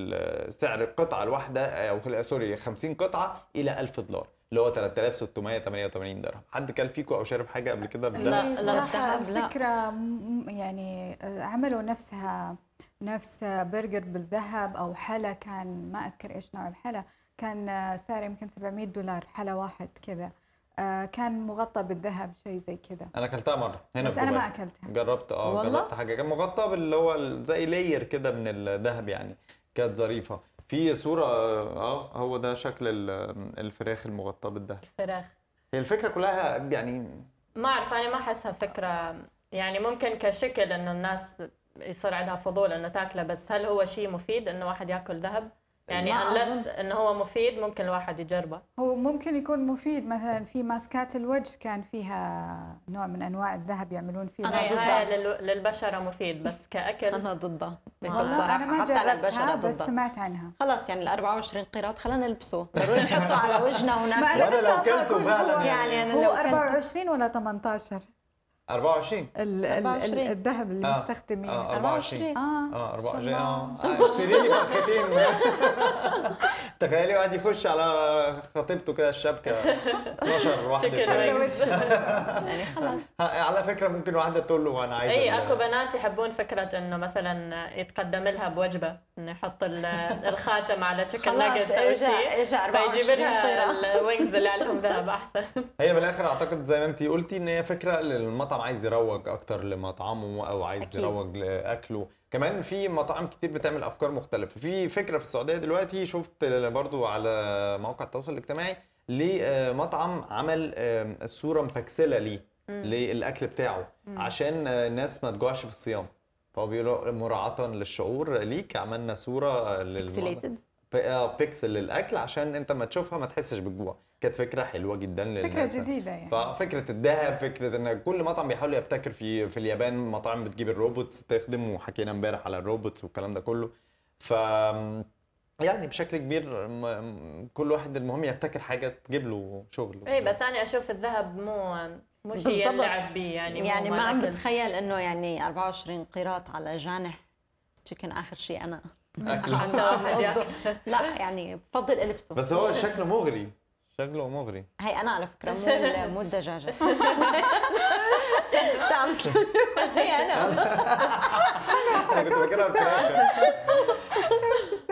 سعر القطعه الواحده او سوري خمسين قطعه الى ألف دولار اللي هو ثلاثة آلاف وستمية وتمانية وتمانين درهم. حد كل فيكم او شارب حاجه قبل كده بالذهب؟ لا لا الذهب لا. فكره يعني عملوا نفسها نفس برجر بالذهب او حلا، كان ما اذكر ايش نوع الحلا، كان سعر يمكن سبعمية دولار حلا واحد كذا، كان مغطى بالذهب شيء زي كذا. انا اكلتها مره هنا بس انا ما اكلتها. جربت اه جربت حاجه كان مغطى باللي هو زي لاير كده من الذهب يعني، كانت ظريفه. في صوره اه هو ده شكل الفراخ المغطاه بالذهب. الفراخ هي الفكره كلها يعني ما اعرف، انا ما احسها فكره يعني، ممكن كشكل انه الناس يصير عندها فضول انه تاكله، بس هل هو شيء مفيد انه واحد ياكل ذهب؟ يعني انلس انه هو مفيد ممكن الواحد يجربه. هو ممكن يكون مفيد، مثلا في ماسكات الوجه كان فيها نوع من انواع الذهب يعملون فيها. انا هاي للبشره مفيد بس كاكل انا ضدها بكل صراحه، حتى على البشره ضدها، بس سمعت عنها. خلاص يعني ال أربعة وعشرين قيراط خلينا نلبسه، ضروري نحطه على وجهنا وناكله. وانا لو كلته فعلا يعني انا لو أربعة وعشرين ولا ثمانية عشر؟ أربعة وعشرين الذهب اللي آه. مستخدمين اه أربعة وعشرين اه اه أربعة وعشرين اه اشتري لي فرختين. تخيلي واحد يخش على خطيبته كده الشبكه اتناشر واحده يعني خلاص. على فكره ممكن واحده تقول له انا عايزه اي اكو بنات يحبون فكره انه مثلا يتقدم لها بوجبه انه يحط الخاتم على تشيكن ناجتس او شيء فيجيب لها الوينجز اللي عليهم ذهب احسن. هي بالاخر اعتقد زي ما انت قلتي ان هي فكره للمطعم عايز يروج اكتر لمطعمه او عايز أكيد. يروج لاكله. كمان في مطاعم كتير بتعمل افكار مختلفه. في فكره في السعوديه دلوقتي شفت برضو على مواقع التواصل الاجتماعي لمطعم عمل الصوره مبكسله ليه للاكل بتاعه مم. عشان الناس ما تجوعش في الصيام، فهو بيقولوا مراعاه للشعور ليك عملنا صوره بيكسليتد بيكسل للاكل عشان انت ما تشوفها ما تحسش بالجوع. كانت فكره حلوه جدا للناس، فكره جديده يعني. ففكره الذهب، فكره ان كل مطعم بيحاول يبتكر. في في اليابان مطاعم بتجيب الروبوتس تخدم، وحكينا امبارح على الروبوتس والكلام ده كله. ف يعني بشكل كبير كل واحد المهم يبتكر حاجه تجيب له شغل. اي بس انا اشوف الذهب مو مو شيء يلعب بيه يعني. يعني ما عم بتخيل انه يعني أربعة وعشرين قيراط على جانح تشيكن اخر شيء انا لا يعني بفضل البسه. بس هو شكله مغري، شكله مغري. هي انا على فكره مو مو الدجاجه تعمل هي انا انا كنت فاكرها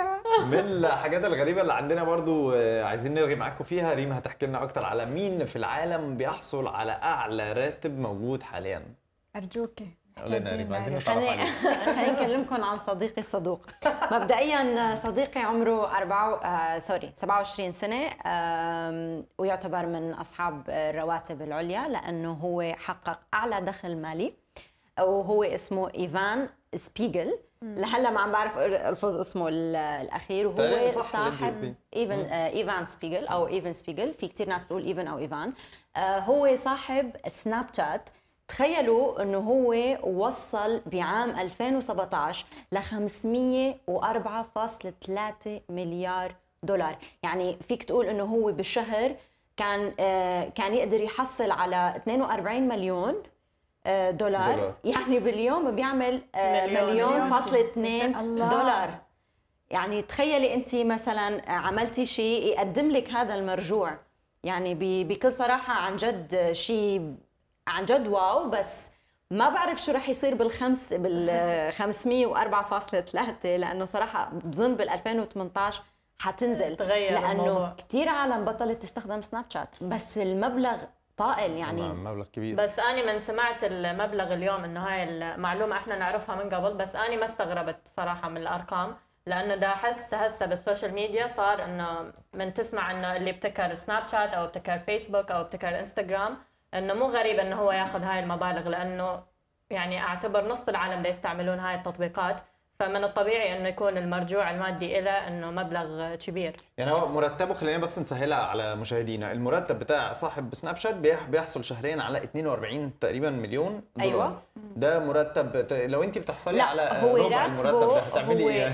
من الحاجات الغريبه اللي عندنا برضو عايزين نرغي معاكم فيها، ريم هتحكي لنا اكتر على مين في العالم بيحصل على اعلى راتب موجود حاليا. ارجوكي خلينا خليني نكلمكم عن صديقي الصدوق. مبدئيا صديقي عمره أربعة آه سوري سبعة وعشرين سنه، آه ويعتبر من اصحاب الرواتب العليا لانه هو حقق اعلى دخل مالي، وهو اسمه ايفان سبيغل. لهلا ما عم بعرف الفظ اسمه الاخير، وهو صاحب ايفن آه ايفان سبيغل او ايفن سبيغل، في كثير ناس بتقول ايفن او ايفان. آه هو صاحب سناب شات. تخيلوا انه هو وصل بعام ألفين وسبعطعش ل خمسمية وأربعة فاصلة ثلاثة مليار دولار. يعني فيك تقول انه هو بالشهر كان آه كان يقدر يحصل على اثنين وأربعين مليون دولار, دولار. يعني باليوم بيعمل آه مليون, مليون فاصلة اثنين دولار. يعني تخيلي انت مثلا عملتي شيء يقدم لك هذا المرجوع، يعني بكل صراحه عن جد شيء عن جد واو. بس ما بعرف شو رح يصير بالخمس بال خمسمية وأربعة فاصلة ثلاثة، لانه صراحه بظن بال ألفين وثمانطعش حتنزل، لانه كثير عالم بطلت تستخدم سناب شات، بس المبلغ طائل يعني مبلغ كبير. بس أنا من سمعت المبلغ اليوم إنه هاي المعلومة إحنا نعرفها من قبل، بس أنا ما استغربت صراحة من الأرقام، لأنه دا أحس هسه بالسوشيال ميديا صار إنه من تسمع إنه اللي ابتكر سناب شات أو ابتكر فيسبوك أو ابتكر انستغرام إنه مو غريب إنه هو ياخذ هاي المبالغ، لأنه يعني أعتبر نص العالم دا يستعملون هاي التطبيقات، فمن الطبيعي انه يكون المرجوع المادي له انه مبلغ كبير. يعني هو مرتبه، خلينا بس نسهلها على مشاهدينا، المرتب بتاع صاحب سناب شات بيحصل شهريا على اثنين وأربعين تقريبا مليون دولار. ايوه ده مرتب. لو انت بتحصلي على هو ربع المرتب ده هتعملي ايه؟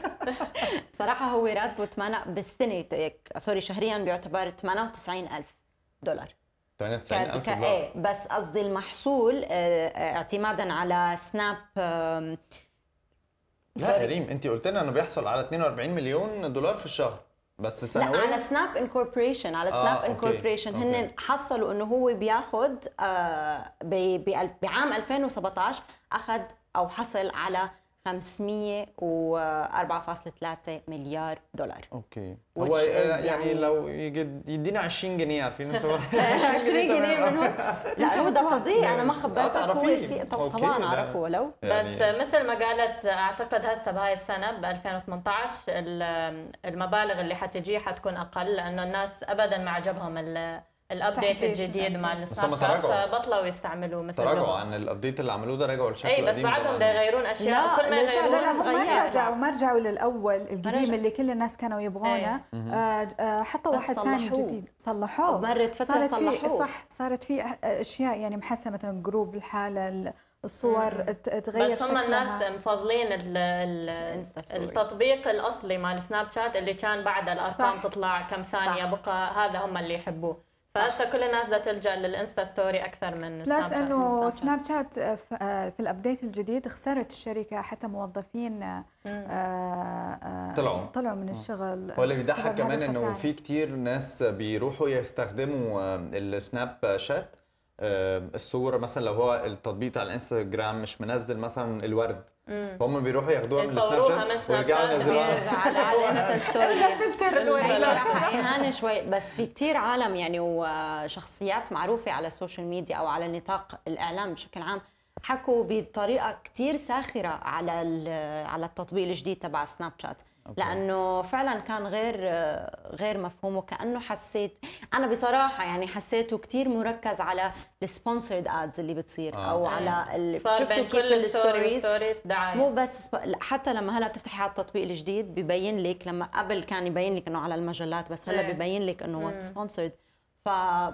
صراحه هو راتبه ثمانية بالسنه سوري شهريا بيعتبر ثمانية وتسعين ألف دولار. ثمانية وتسعين ألف دولار. ايه بس قصدي المحصول اعتمادا على سناب. لا يا ريم، انت قلت لنا انه بيحصل على اثنين وأربعين مليون دولار في الشهر بس سنويا. لا على سناب انكوربوريشن، على سناب آه، انكوربوريشن هن حصلوا انه هو بياخذ آه بعام ألفين وسبعطعش اخذ او حصل على خمسمية وأربعة فاصلة ثلاثة مليار دولار. اوكي هو يعني, يعني لو يدينا عشرين جنيه، عارفين انتوا عشرين جنيه من هون. لا هو ده صديق انا ما خبرتك. هو في طبعا اعرفه ولو يعني بس مثل ما قالت اعتقد هسه بهاي السنه ب ألفين وثمانطعش المبالغ اللي حتجي حتكون اقل، لانه الناس ابدا ما عجبهم الابديت الجديد مع السناب شات، فبطلوا يستعملوا مثل تراجعوا عن الابديت اللي عملوه ده، رجعوا لشكل قديم. اي بس بعدهم بده يغيرون اشياء، كل ما يغيرون ما رجعوا ما رجعوا للاول القديم اللي كل الناس كانوا يبغونه. آه حطوا واحد ثاني جديد صلحوه، مرت فتره صلحوه. صح صارت في اشياء يعني محسنه، مثلا جروب الحاله الصور تغير بس هم الناس مفضلين التطبيق الاصلي مال سناب شات اللي كان بعد الارقام تطلع كم ثانيه بقى، هذا هم اللي يحبوه. فهسه كل الناس بدها تلجا للانستا ستوري اكثر من سناب شات. بس انه سناب شات في الابديت الجديد خسرت الشركه، حتى موظفين طلعوا طلعوا من الشغل. هو اللي بيضحك كمان انه في كتير ناس بيروحوا يستخدموا السناب شات الصور، مثلا لو هو التطبيق بتاع الانستغرام مش منزل مثلا الورد، فهم بيروحوا ياخدوها من السناب شات ويرجعوا ينزلوها على الانستا ستوري. صراحه اهانه شوي، بس في كتير عالم يعني وشخصيات معروفه على السوشيال ميديا او على نطاق الاعلام بشكل عام حكوا بطريقه كتير ساخره على على التطبيق الجديد تبع سناب شات، لانه فعلا كان غير غير مفهوم، وكانه حسيت انا بصراحه يعني حسيته كتير مركز على السبونسرد ادز اللي بتصير آه. او على اللي شفتوا كيف الستوريز، مو بس حتى لما هلا بتفتحي على التطبيق الجديد ببين لك، لما قبل كان يبين لك انه على المجلات، بس هلا ببين لك انه سبونسرد، ف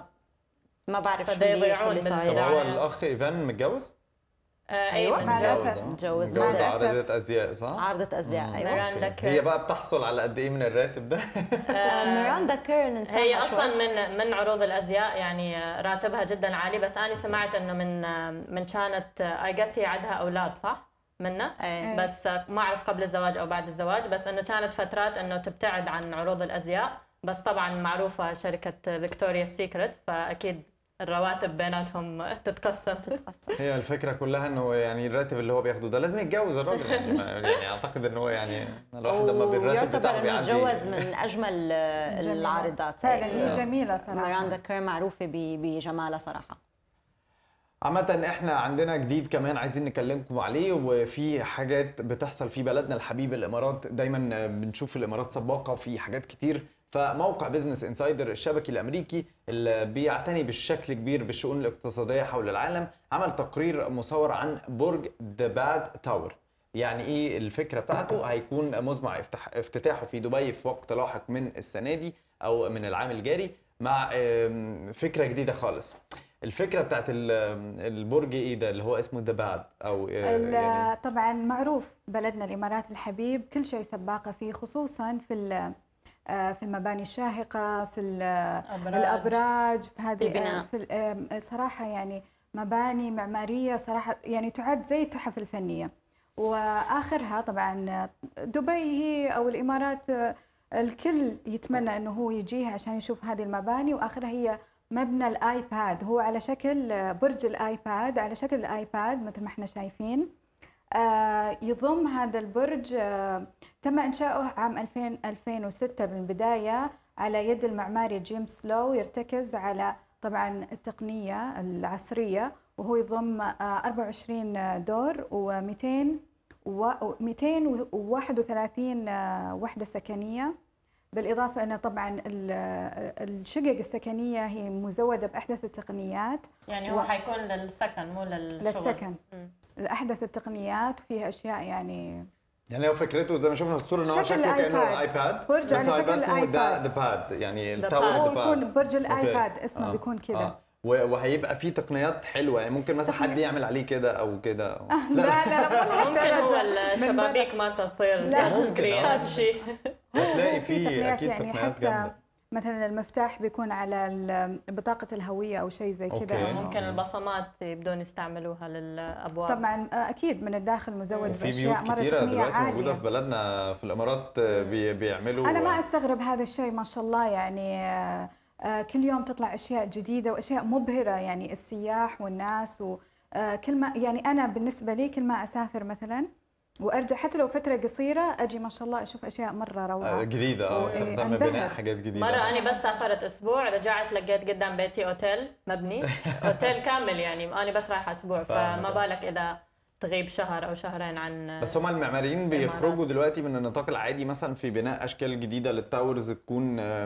ما بعرف شو اللي صاير. هو الاخ ايفان متجوز؟ آه ايوه متجوز متجوز عارضة ازياء صح؟ عارضة ازياء ايوه. ميراندا كير هي بقى بتحصل على قد ايه من الراتب ده؟ ميراندا كير هي اصلا من من عروض الازياء، يعني راتبها جدا عالي، بس انا سمعت انه من من كانت اي جس هي عندها اولاد صح؟ منها أيه. بس ما اعرف قبل الزواج او بعد الزواج، بس انه كانت فترات انه تبتعد عن عروض الازياء، بس طبعا معروفه شركه فيكتوريا سيكريت، فاكيد الرواتب بيناتهم تتقسم تتقسم. هي الفكره كلها انه يعني الراتب اللي هو بياخده ده لازم يتجوز الراجل يعني يعني اعتقد ان هو يعني الواحد لما بالراتب بتاعه يعتبر انه يتجوز من اجمل العارضات. فعلا هي جميله صراحه. ميراندا كير معروفه بجمالها صراحه. عامة احنا عندنا جديد كمان عايزين نكلمكم عليه، وفي حاجات بتحصل في بلدنا الحبيب الامارات. دايما بنشوف الامارات سباقة في حاجات كتير. فموقع بزنس انسايدر الشبكي الامريكي اللي بيعتني بشكل كبير بالشؤون الاقتصادية حول العالم عمل تقرير مصور عن برج ذا باد تاور. يعني ايه الفكرة بتاعته؟ هيكون مزمع افتتاحه في دبي في وقت لاحق من السنة دي او من العام الجاري مع فكرة جديدة خالص. الفكره بتاعت البرج ايه ده اللي هو اسمه ذا باد او يعني طبعا معروف بلدنا الامارات الحبيب كل شيء سباقه فيه، خصوصا في في المباني الشاهقه، في الابراج، في هذه البناء. في صراحه يعني مباني معماريه صراحه يعني تعد زي التحف الفنيه. واخرها طبعا دبي هي او الامارات الكل يتمنى انه هو يجيها عشان يشوف هذه المباني، واخرها هي مبنى الايباد، هو على شكل برج الايباد، على شكل الايباد مثل ما احنا شايفين. آه يضم هذا البرج، آه تم انشاؤه عام ألفين ألفين وستة بالبدايه على يد المعماري جيمس لو، يرتكز على طبعا التقنيه العصريه، وهو يضم آه أربعة وعشرين دور و200 ومئتين وواحد وثلاثين وحده سكنيه، بالإضافة أن طبعا الشقق السكنية هي مزودة بأحدث التقنيات. يعني هو و... حيكون للسكن مو للشغل. للسكن لأحدث التقنيات، وفيها أشياء يعني يعني هو فكرته زي ما شفنا في الصورة إن هو شكله كأنه الآيباد، برج على شكل الآيباد. ذا باد يعني التاور ذا باد. هو يكون برج الآيباد اسمه آه. بيكون كذا. آه. وهيبقى فيه تقنيات حلوه، يعني ممكن مثلا حد يعمل عليه كده او كده أو... لا لا لا ممكن هو الشبابيك مالته تصير سكرين تاتشي. هتلاقي فيه اكيد يعني تقنيات جامده. مثلا المفتاح بيكون على بطاقه الهويه او شيء زي كده. ممكن البصمات يبدون يستعملوها للابواب. طبعا اكيد من الداخل مزود باشياء في بيوت كثيره دلوقتي موجوده في بلدنا في الامارات بيعملوا. انا ما استغرب هذا الشيء ما شاء الله، يعني آه كل يوم تطلع اشياء جديده واشياء مبهره، يعني السياح والناس وكل ما يعني انا بالنسبه لي كل ما اسافر مثلا وارجع حتى لو فتره قصيره اجي ما شاء الله اشوف اشياء مره روعه جديده. اه تم بناء حاجات جديده. مره انا بس سافرت اسبوع رجعت لقيت قدام بيتي اوتيل مبني اوتيل كامل، يعني انا بس رايحه اسبوع، فما بالك اذا تغيب شهر او شهرين عن. بس هم المعماريين بيخرجوا دلوقتي من النطاق العادي مثلا في بناء اشكال جديده للتاورز تكون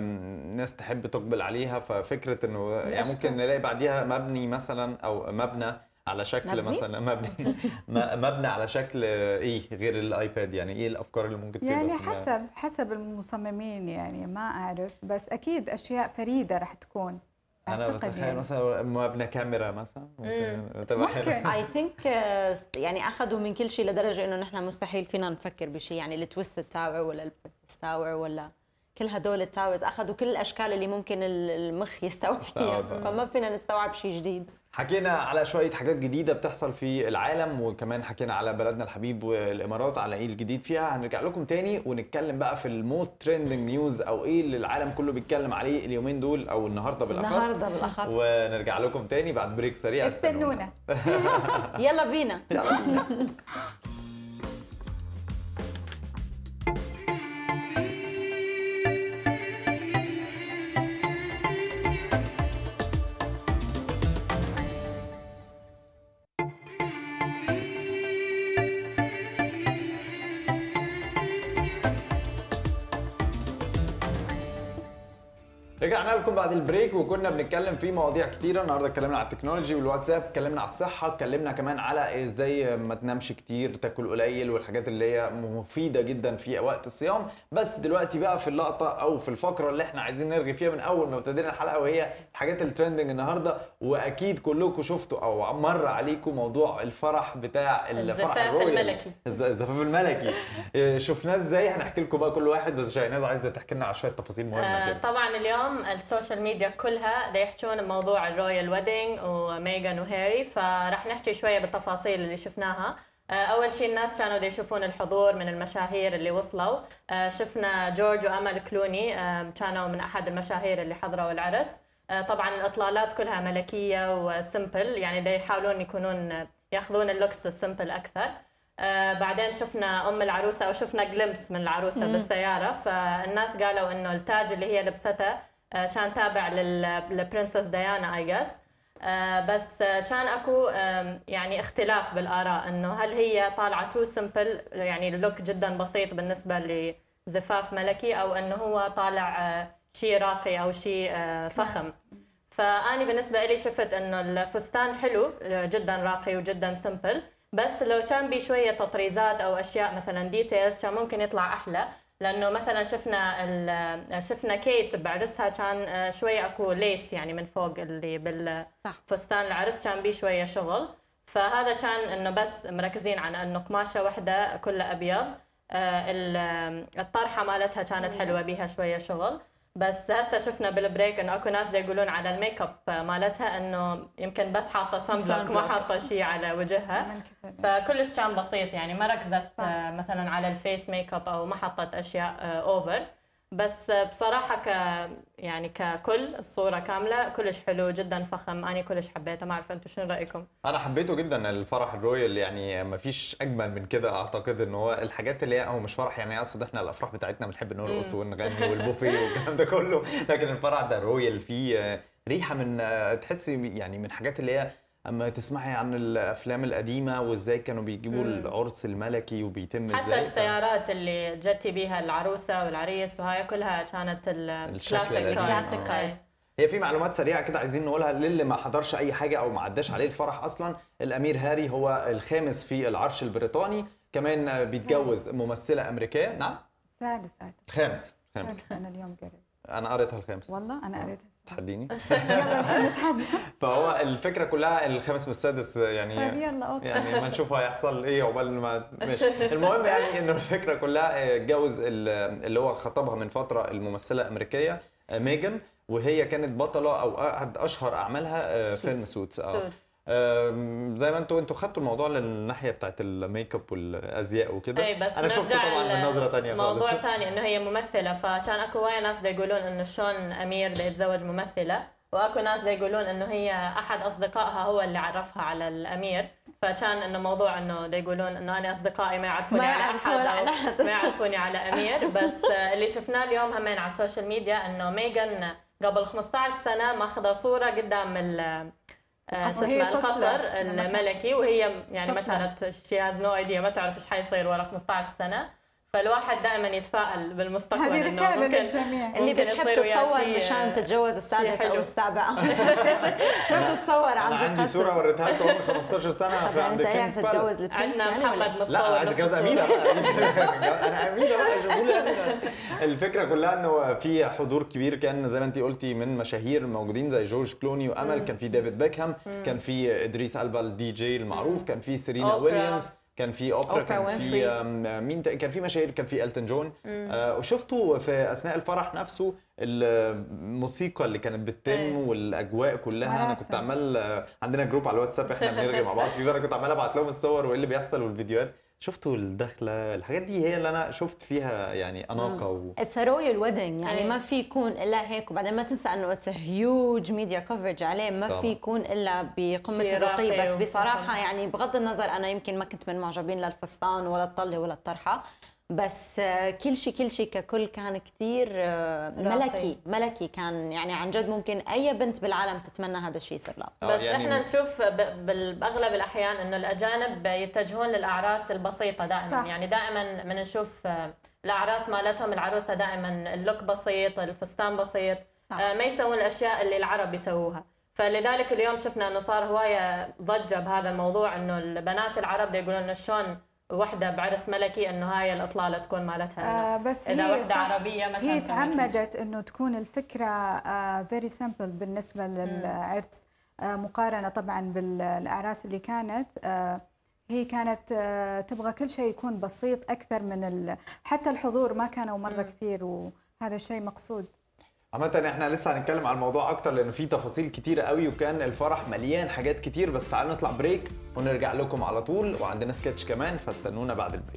ناس تحب تقبل عليها. ففكره انه يعني ممكن نلاقي بعديها مبني مثلا او مبنى على شكل مبني؟ مثلا مبني مبنى على شكل ايه غير الايباد. يعني ايه الافكار اللي ممكن تبقى يعني حسب حسب المصممين، يعني ما اعرف، بس اكيد اشياء فريده راح تكون. انا بتخيل يعني مثلا مبنى كاميرا مثلا ممكن تبقى حلوه. اي ثينك يعني اخذوا من كل شيء لدرجه انه نحن مستحيل فينا نفكر بشيء، يعني التويست تاور ولا البرنسس تاور ولا كل هدول التاورز اخذوا كل الاشكال اللي ممكن المخ يستوعبها، فما فينا نستوعب شيء جديد. حكينا على شويه حاجات جديده بتحصل في العالم، وكمان حكينا على بلدنا الحبيب والامارات على ايه الجديد فيها. هنرجع لكم تاني ونتكلم بقى في الموست ترندنج نيوز او ايه اللي العالم كله بيتكلم عليه اليومين دول او النهارده بالاخص. النهارده بالاخص. ونرجع لكم تاني بعد بريك سريع. استنونا. يلا بينا. يلا بينا. رجعنا لكم بعد البريك وكنا بنتكلم في مواضيع كتيره. النهارده اتكلمنا على التكنولوجي والواتساب، اتكلمنا على الصحه، اتكلمنا كمان على ازاي ما تنامش كتير، تاكل قليل، والحاجات اللي هي مفيده جدا في وقت الصيام. بس دلوقتي بقى في اللقطه او في الفقره اللي احنا عايزين نرغي فيها من اول ما ابتدينا الحلقه، وهي الحاجات الترندنج النهارده. واكيد كلكم شفتوا او مر عليكم موضوع الفرح بتاع الفرح الملكي، الزفاف الملكي. شفناه ازاي؟ هنحكي لكم بقى كل واحد، بس شاهناز عايزه تحكي لنا على شويه تفاصيل مهمه كده. طبعا اليوم السوشيال ميديا كلها دا يحكون بموضوع الرويال ويدنج وميغان وهاري، فراح نحكي شويه بالتفاصيل اللي شفناها. اول شيء الناس كانوا دا يشوفون الحضور من المشاهير اللي وصلوا. شفنا جورج وامل كلوني كانوا من احد المشاهير اللي حضروا العرس. طبعا الاطلالات كلها ملكيه وسمبل، يعني دا يحاولون يكونون ياخذون اللوكس السمبل اكثر. آه بعدين شفنا ام العروسه او شفنا جلمس من العروسه مم. بالسياره، فالناس قالوا انه التاج اللي هي لبسته آه كان تابع للبرنسس ديانا اي جاس. آه بس آه كان اكو آه يعني اختلاف بالاراء انه هل هي طالعه تو سمبل يعني اللوك جدا بسيط بالنسبه لزفاف ملكي، او انه هو طالع آه شيء راقي او شيء آه فخم. فاني بالنسبه لي شفت انه الفستان حلو جدا راقي وجدا سمبل، بس لو كان بي شويه تطريزات او اشياء مثلا ديتيلز كان ممكن يطلع احلى. لانه مثلا شفنا شفنا كيت بعرسها كان شويه اكو ليس يعني من فوق اللي بالفستان العرس كان بيه شويه شغل، فهذا كان انه بس مركزين على انه قماشه واحده كلها ابيض. الطرحه مالتها كانت حلوه بيها شويه شغل. بس هسه شفنا بالبريك انه اكو ناس يقولون على الميك اب مالتها انه يمكن بس حاطه صن بلوك ما حاطه شيء على وجهها، فكلش كان بسيط يعني ما ركزت مثلا على الفيس ميك اب او ما حطت اشياء اوفر. بس بصراحه ك يعني ككل الصوره كامله كلش حلو جدا فخم، انا كلش حبيته. ما اعرف انتم شنو رايكم؟ انا حبيته جدا الفرح الرويال، يعني ما فيش اجمل من كده. اعتقد ان هو الحاجات اللي هي او مش فرح يعني اقصد احنا الافراح بتاعتنا بنحب نرقص ونغني والبوفيه والكلام ده كله، لكن الفرح ده رويال فيه ريحه من تحسي يعني من حاجات اللي هي اما تسمعي عن الافلام القديمه وازاي كانوا بيجيبوا مم. العرس الملكي وبيتم ازاي. حتى السيارات اللي جتي بيها العروسه والعريس وهاي كلها كانت الكلاسيك كارز. هي في معلومات سريعه كده عايزين نقولها للي ما حضرش اي حاجه او ما عداش عليه الفرح اصلا. الامير هاري هو الخامس في العرش البريطاني، كمان بيتجوز ممثله امريكيه. نعم السادس. الخامس الخامس انا اليوم قريت، انا قريتها الخامس والله انا قريتها. تحديني يلا نتحدى. فهو الفكره كلها الخامس من السادس يعني طيب يلا اوكي يعني ما نشوف هيحصل ايه عقبال ما ماشي. المهم يعني انه الفكره كلها اتجوز اللي هو خطبها من فتره الممثله الامريكيه ميجان، وهي كانت بطله او احد اشهر اعمالها فيلم سوتس. اه زي ما انتوا انتوا خدتوا الموضوع للناحيه بتاعت الميك اب والازياء وكده. اي بس انا شفته طبعا من نظره ثانيه خالص. موضوع ثاني انه هي ممثله، فكان اكو وايد ناس دا يقولون انه شلون امير دا يتزوج ممثله، واكو ناس دا يقولون انه هي احد اصدقائها هو اللي عرفها على الامير، فكان انه موضوع انه دا يقولون انه انا اصدقائي ما يعرفوني على احد ما يعرفوني على امير. بس اللي شفناه اليوم همين على السوشيال ميديا انه ميغان قبل خمسة عشر سنه ماخذه صوره قدام ال شو اسمه القصر الملكي، وهي يعني ما كانت شي هاز نو ايديا ما تعرف ايش حيصير ورا خمسة عشر سنه. فالواحد دائما يتفائل بالمستقبل انه ممكن اللي بتحب تتصور مشان تتجوز السادس او السابع تروح تتصور عند القصر. عندي صوره وريتها لكم من خمسة عشر سنه في عند كينجز بالاس. عندنا محمد متصور. لا عايز اتجوز اميره بقى. انا اميره بقى شوفوا لي اميره. الفكره كلها انه في حضور كبير كان زي ما انت قلتي من مشاهير موجودين زي جورج كلوني وامل، كان في ديفيد بيكهام، كان في ادريس البا الدي جي المعروف، كان في سيرينا ويليامز، كان في اوبرا، كان في مين كان في مشاهير، كان في إلتون جون. آه وشفتوا في اثناء الفرح نفسه الموسيقى اللي كانت بتتم والاجواء كلها. انا كنت عمال عندنا جروب على الواتساب احنا بنرغي مع بعض فيه، انا كنت عمال ابعت لهم الصور وايه اللي بيحصل والفيديوهات. شفتوا الدخله الحاجات دي هي اللي انا شفت فيها يعني اناقه و اتس رويال ويدنج يعني أي. ما في يكون الا هيك. وبعدين ما تنسى انه اتس هيوج ميديا كفرج عليه، ما طبعا. في يكون الا بقمه الرقي. بس بصراحه يعني بغض النظر انا يمكن ما كنت من معجبين للفستان ولا الطله ولا الطرحه، بس كل شيء كل شيء ككل كان كتير ملكي ملكي كان يعني عن جد ممكن اي بنت بالعالم تتمنى هذا الشيء يصير لها. بس يعني احنا نشوف باغلب الاحيان انه الاجانب يتجهون للاعراس البسيطه دائما صح. يعني دائما من نشوف الاعراس مالتهم العروسه دائما اللوك بسيط، الفستان بسيط، صح. ما يسوون الاشياء اللي العرب يسووها. فلذلك اليوم شفنا انه صار هوايه ضجه بهذا الموضوع، انه البنات العرب يقولون انه شلون وحده بعرس ملكي انه هاي الاطلاله تكون مالتها. آه بس اذا وحده عربيه ما هي تعمدت انه تكون الفكره فيري uh, سمبل بالنسبه للعرس، uh, مقارنه طبعا بالاعراس اللي كانت. uh, هي كانت uh, تبغى كل شيء يكون بسيط اكثر من ال... حتى الحضور ما كانوا مره مم. كثير، وهذا الشيء مقصود. عامة احنا لسه هنتكلم على الموضوع اكتر لانه في تفاصيل كتيره قوي وكان الفرح مليان حاجات كتير. بس تعالوا نطلع بريك ونرجع لكم على طول، وعندنا سكتش كمان فاستنونا بعد البريك.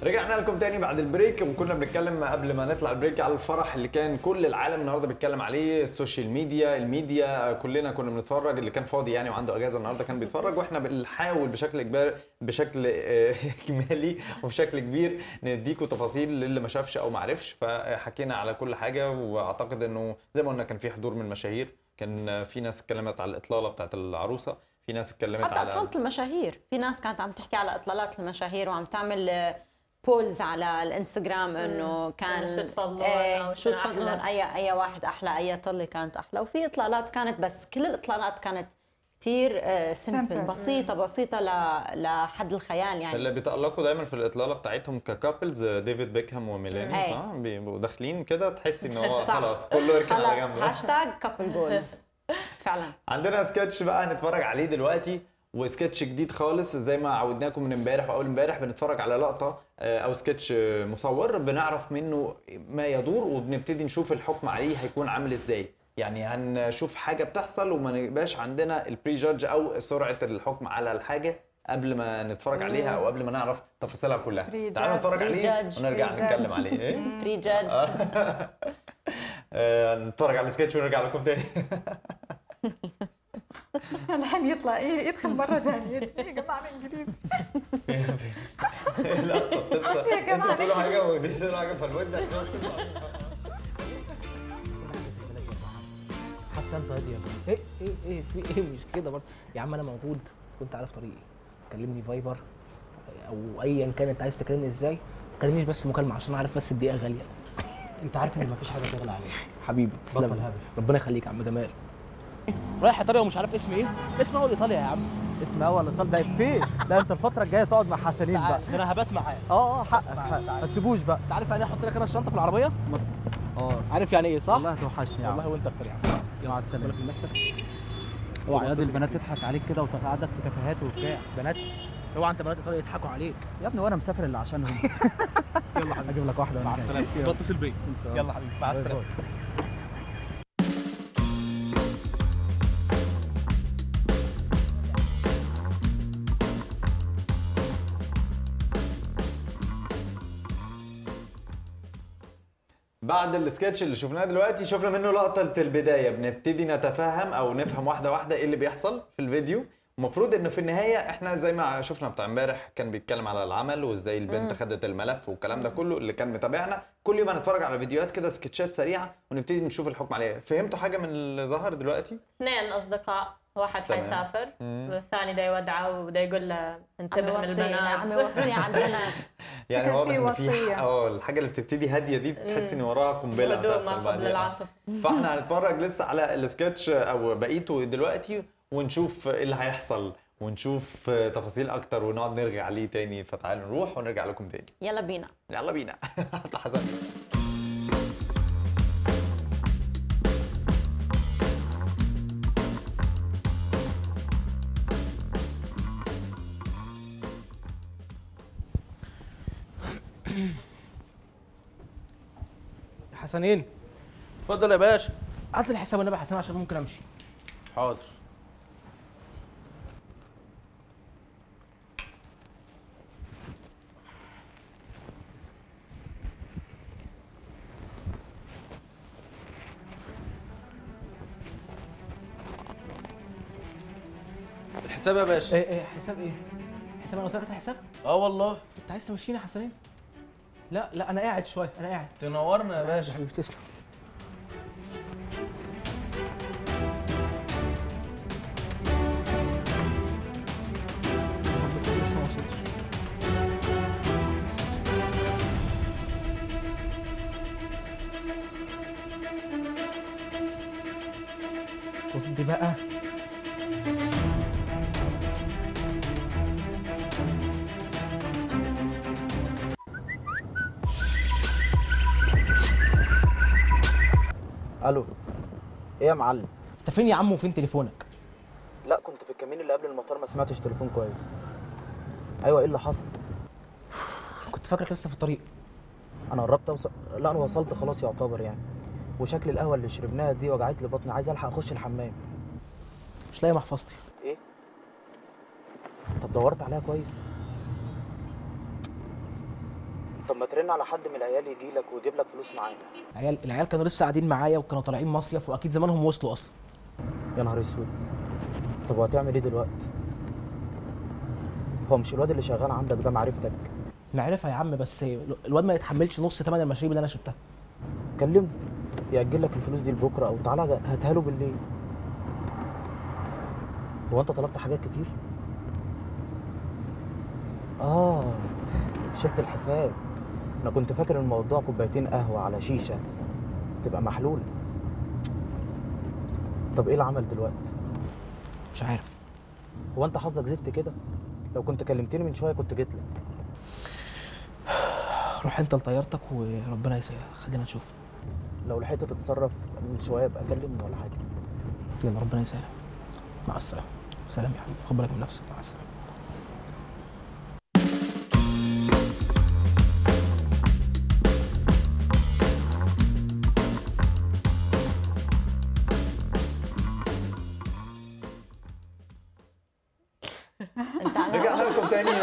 رجعنا لكم تاني بعد البريك، وكنا بنتكلم قبل ما نطلع البريك على الفرح اللي كان كل العالم النهارده بيتكلم عليه، السوشيال ميديا، الميديا كلنا كنا بنتفرج، اللي كان فاضي يعني وعنده اجازه النهارده كان بيتفرج، واحنا بنحاول بشكل كبير بشكل اجمالي وبشكل كبير نديكم تفاصيل للي ما شافش او ما عرفش، فحكينا على كل حاجه. واعتقد انه زي ما قلنا كان في حضور من المشاهير، كان في ناس اتكلمت على الاطلاله بتاعت العروسه، في ناس اتكلمت حتى على اطلاله المشاهير، في ناس كانت عم تحكي على اطلالات المشاهير وعم تعمل بولز على الانستغرام انه كان شو تفضلون ايه او شو تفضلون، اي اي واحد احلى، اي طله كانت احلى. وفي اطلالات كانت، بس كل الاطلالات كانت كثير سمبل، بسيطه بسيطه لحد الخيال يعني. اللي بيتألقوا دايما في الاطلاله بتاعتهم ككابلز ديفيد بيكهام وميلاني، صح؟ بيبقوا داخلين كده تحسي ان هو خلاص كله يركن على جنب، خلاص هاشتاج كابل جولز فعلا. عندنا سكتش بقى هنتفرج عليه دلوقتي، وسكتش جديد خالص زي ما عودناكم من امبارح واول امبارح، بنتفرج على لقطه او سكتش مصور بنعرف منه ما يدور، وبنبتدي نشوف الحكم عليه هيكون عامل ازاي. يعني هنشوف حاجه بتحصل وما نبقاش عندنا البري جادج او سرعه الحكم على الحاجه قبل ما نتفرج عليها او قبل ما نعرف تفاصيلها كلها. تعالوا نتفرج عليه ونرجع نتكلم عليه. ايه بري جادج. نتفرج على السكتش ونرجع لكم تاني. الحين يطلع يدخل مره ثانيه يا جماعه الانجليزي. لا بتنسى انتوا تقولوا حاجه ودي تقولوا حاجه فالود حتى انت هادي. ايه ايه ايه في ايه؟ مش كده برضه يا عم، انا موجود، كنت عارف طريقي. كلمني فايبر او ايا كان انت عايز تكلمني ازاي، ما تكلمنيش بس مكالمه عشان اعرف بس الدقيقه غاليه. انت عارف ان مفيش حاجه تغلى عليك حبيبي. بطل هبل. ربنا يخليك يا عم جمال. رايح ايطاليا ومش عارف اسم ايه؟ اسم اول ايطاليا يا عم. اسم اول ايطاليا ده افيه. لا انت الفتره الجايه تقعد مع حسنين بقى. انا هبات معاه. اه اه حقك ما تسيبوش بقى. انت عارف يعني ايه احط لك انا الشنطه في العربيه؟ اه عارف يعني ايه صح؟ والله هتوحشني يا عم. والله وانت اكتر يا عم. يا مع السلامه. بالك من نفسك. اوعى يا البنات تضحك عليك كده وتقعدك في كافيهات وبتاع. بنات؟ اوعى انت بنات ايطاليا يضحكوا عليك يا ابني وانا مسافر اللي عشانهم. يلا حبيبي اجيب لك واحده مع السلامه. بتصل بيا. يلا حبيبي مع السلامه. بعد السكتش اللي شفناه دلوقتي شفنا منه لقطه البدايه، بنبتدي نتفهم او نفهم واحده واحده ايه اللي بيحصل في الفيديو. المفروض انه في النهايه احنا زي ما شفنا بتاع امبارح كان بيتكلم على العمل وازاي البنت خدت الملف والكلام ده كله اللي كان متابعنا. كل يوم هنتفرج على فيديوهات كده سكتشات سريعه ونبتدي نشوف الحكم عليها. فهمتوا حاجه من اللي ظهر دلوقتي؟ اثنين اصدقاء، واحد حيسافر والثاني ده يودعه وبده يقول له انتبه من البنات. عم يوصي على البنات. يعني واضح ان في اه الحاجه اللي بتبتدي هاديه دي بتحس ان وراها قنبله هتحصل قبل العاصفه. فاحنا هنتفرج لسه على السكتش او بقيته دلوقتي ونشوف ايه اللي هيحصل ونشوف تفاصيل اكتر ونقعد نرغي عليه تاني. فتعالوا نروح ونرجع لكم تاني. يلا بينا يلا بينا. حسن. حسنين اتفضل يا باشا. هات لي الحساب والنبي حسن عشان ممكن امشي. حاضر. الحساب يا باشا. ايه ايه حساب ايه؟ حساب انا قلت لك الحساب؟ اه والله. انت عايز تمشيني يا حسنين؟ لا لا انا قاعد شويه، انا قاعد. تنورنا يا باشا. حبيبي تسلم. رد بقى. الو. ايه يا معلم؟ انت فين يا عم وفين تليفونك؟ لا كنت في الكمين اللي قبل المطار ما سمعتش تليفون كويس. ايوه ايه اللي حصل؟ كنت فاكرك لسه في الطريق. انا قربت اوصل. لا انا وصلت خلاص يعتبر يعني. وشكل القهوه اللي شربناها دي وجعت لي بطني، عايز الحق اخش الحمام. مش لاقي محفظتي. ايه؟ طب دورت عليها كويس؟ طب ما ترن على حد من العيال يجي لك ويجيب لك فلوس معاه. العيال العيال كانوا لسه قاعدين معايا وكانوا طالعين مصيف واكيد زمانهم وصلوا اصلا. يا نهار اسود. طب وهتعمل ايه دلوقتي؟ هو مش الواد اللي شغال عندك ده معرفتك؟ معرفها يا عم، بس الواد ما يتحملش نص ثمن المشاريب اللي انا شربتها. كلمه يأجل لك الفلوس دي لبكره او تعالى هاتها له بالليل. هو انت طلبت حاجات كتير؟ اه شلت الحساب. انا كنت فاكر الموضوع كوبايتين قهوه على شيشه تبقى محلوله. طب ايه العمل دلوقتي؟ مش عارف. هو انت حظك زفت كده؟ لو كنت كلمتني من شويه كنت جيت لك. روح انت لطيارتك وربنا يسهل، خلينا نشوف. لو لحقت تتصرف من شويه ابقى كلمني ولا حاجه. يلا ربنا يسهل. مع السلامه. سلام يا حبيبي، خد بالك من نفسك. مع السلامه. رجعنا لكم تاني.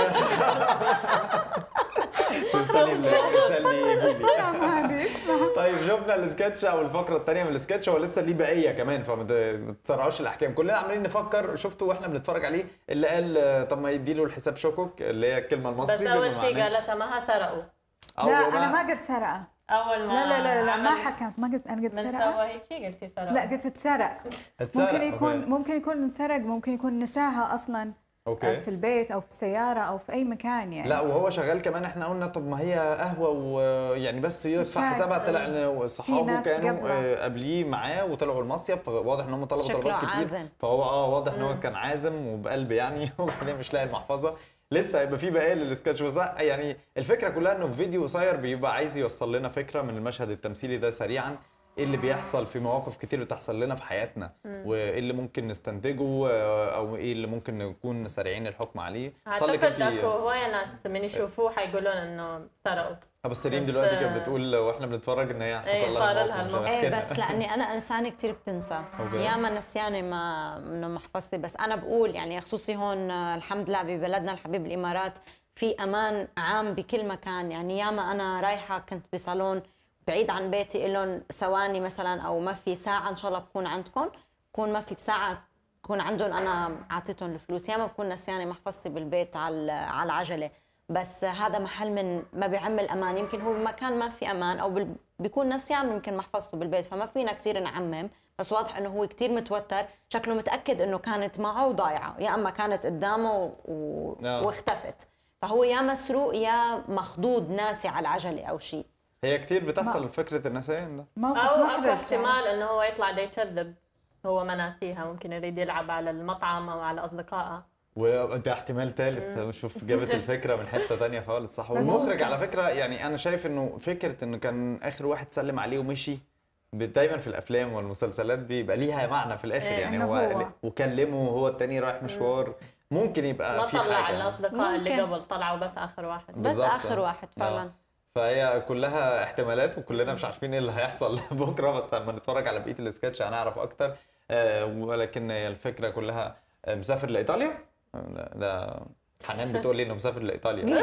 استني استني يجيلي. طيب شفنا السكتش او الفقره الثانيه من السكتش، هو لسه ليه بقيه كمان فما تسرعوش الاحكام. كلنا عمالين نفكر. شفتوا واحنا بنتفرج عليه اللي قال طب ما يديله الحساب شكك اللي هي الكلمه المصري. بس اول شيء قالتها ما سرقوا. لا انا ما قلت سرقه. اول ما لا لا لا, لا ما حكمت، ما قلت انا قلت من سرقه. سوى هيك شيء قلتي سرقه. لا قلت اتسرق. ممكن يكون ممكن يكون انسرق، ممكن يكون نساها اصلا. أوكي. في البيت او في السياره او في اي مكان يعني. لا وهو شغال كمان احنا قلنا طب ما هي قهوه ويعني بس يدفع حسابها. طلع ان صحابه كانوا قبليه معاه وطلعوا المصيف، فواضح ان هم طلبوا طلبات كتير. عازم. فهو اه واضح ان هو كان عازم وبقلب يعني وبعدين مش لاقي المحفظه. لسه هيبقى في بقيه للسكتش. بس يعني الفكره كلها انه في فيديو قصير بيبقى عايز يوصل لنا فكره من المشهد التمثيلي ده سريعا. ايه اللي بيحصل في مواقف كتير بتحصل لنا في حياتنا وايه اللي ممكن نستنتجه او ايه اللي ممكن نكون سريعين الحكم عليه. اعتقد اكو هوايه ناس من يشوفوه حيقولون انه سرقوا. بس ريم دلوقتي كانت بتقول واحنا بنتفرج ان هي حصل لها الموقف. ايه بس لاني انا انسانه كثير بتنسى. ياما نسيانه ما انه محفظتي. بس انا بقول يعني خصوصي هون الحمد لله ببلدنا الحبيب الامارات في امان عام بكل مكان. يعني ياما انا رايحه كنت بصالون بعيد عن بيتي لهم ثواني مثلا او ما في ساعه ان شاء الله بكون عندكم، بكون ما في بساعه بكون عندهم انا اعطيتهم الفلوس. ياما بكون نسيانه محفظتي بالبيت على على العجله. بس هذا محل من ما بيعمل امان. يمكن هو بمكان ما في امان او بيكون نسيان يمكن محفظته بالبيت، فما فينا كثير نعمم. بس واضح انه هو كثير متوتر، شكله متاكد انه كانت معه وضايعه، يا اما كانت قدامه و... واختفت. فهو يا مسروق يا مخضوض ناسي على العجله او شيء. هي كتير بتحصل ما. فكره النسيان ده. او اكو احتمال انه هو يطلع دا يكذب، هو ما ناسيها، ممكن يريد يلعب على المطعم او على اصدقائه. وده احتمال ثالث. شوف جابت الفكره من حته ثانيه خالص. صح. والمخرج على فكره يعني انا شايف انه فكره انه كان اخر واحد سلم عليه ومشي دايما في الافلام والمسلسلات بيبقى ليها معنى في الاخر. يعني هو, هو وكلمه وهو الثاني رايح مشوار. ممكن يبقى في حاجه. ما طلع الاصدقاء اللي قبل، طلعوا بس اخر واحد. بس اخر واحد فعلا. آه. فهي كلها احتمالات وكلنا مش عارفين ايه اللي هيحصل بكره. بس لما نتفرج على بقيه السكتش هنعرف اكتر. آه ولكن الفكره كلها مسافر لايطاليا. ده, ده حنان بتقول لي انه مسافر لايطاليا.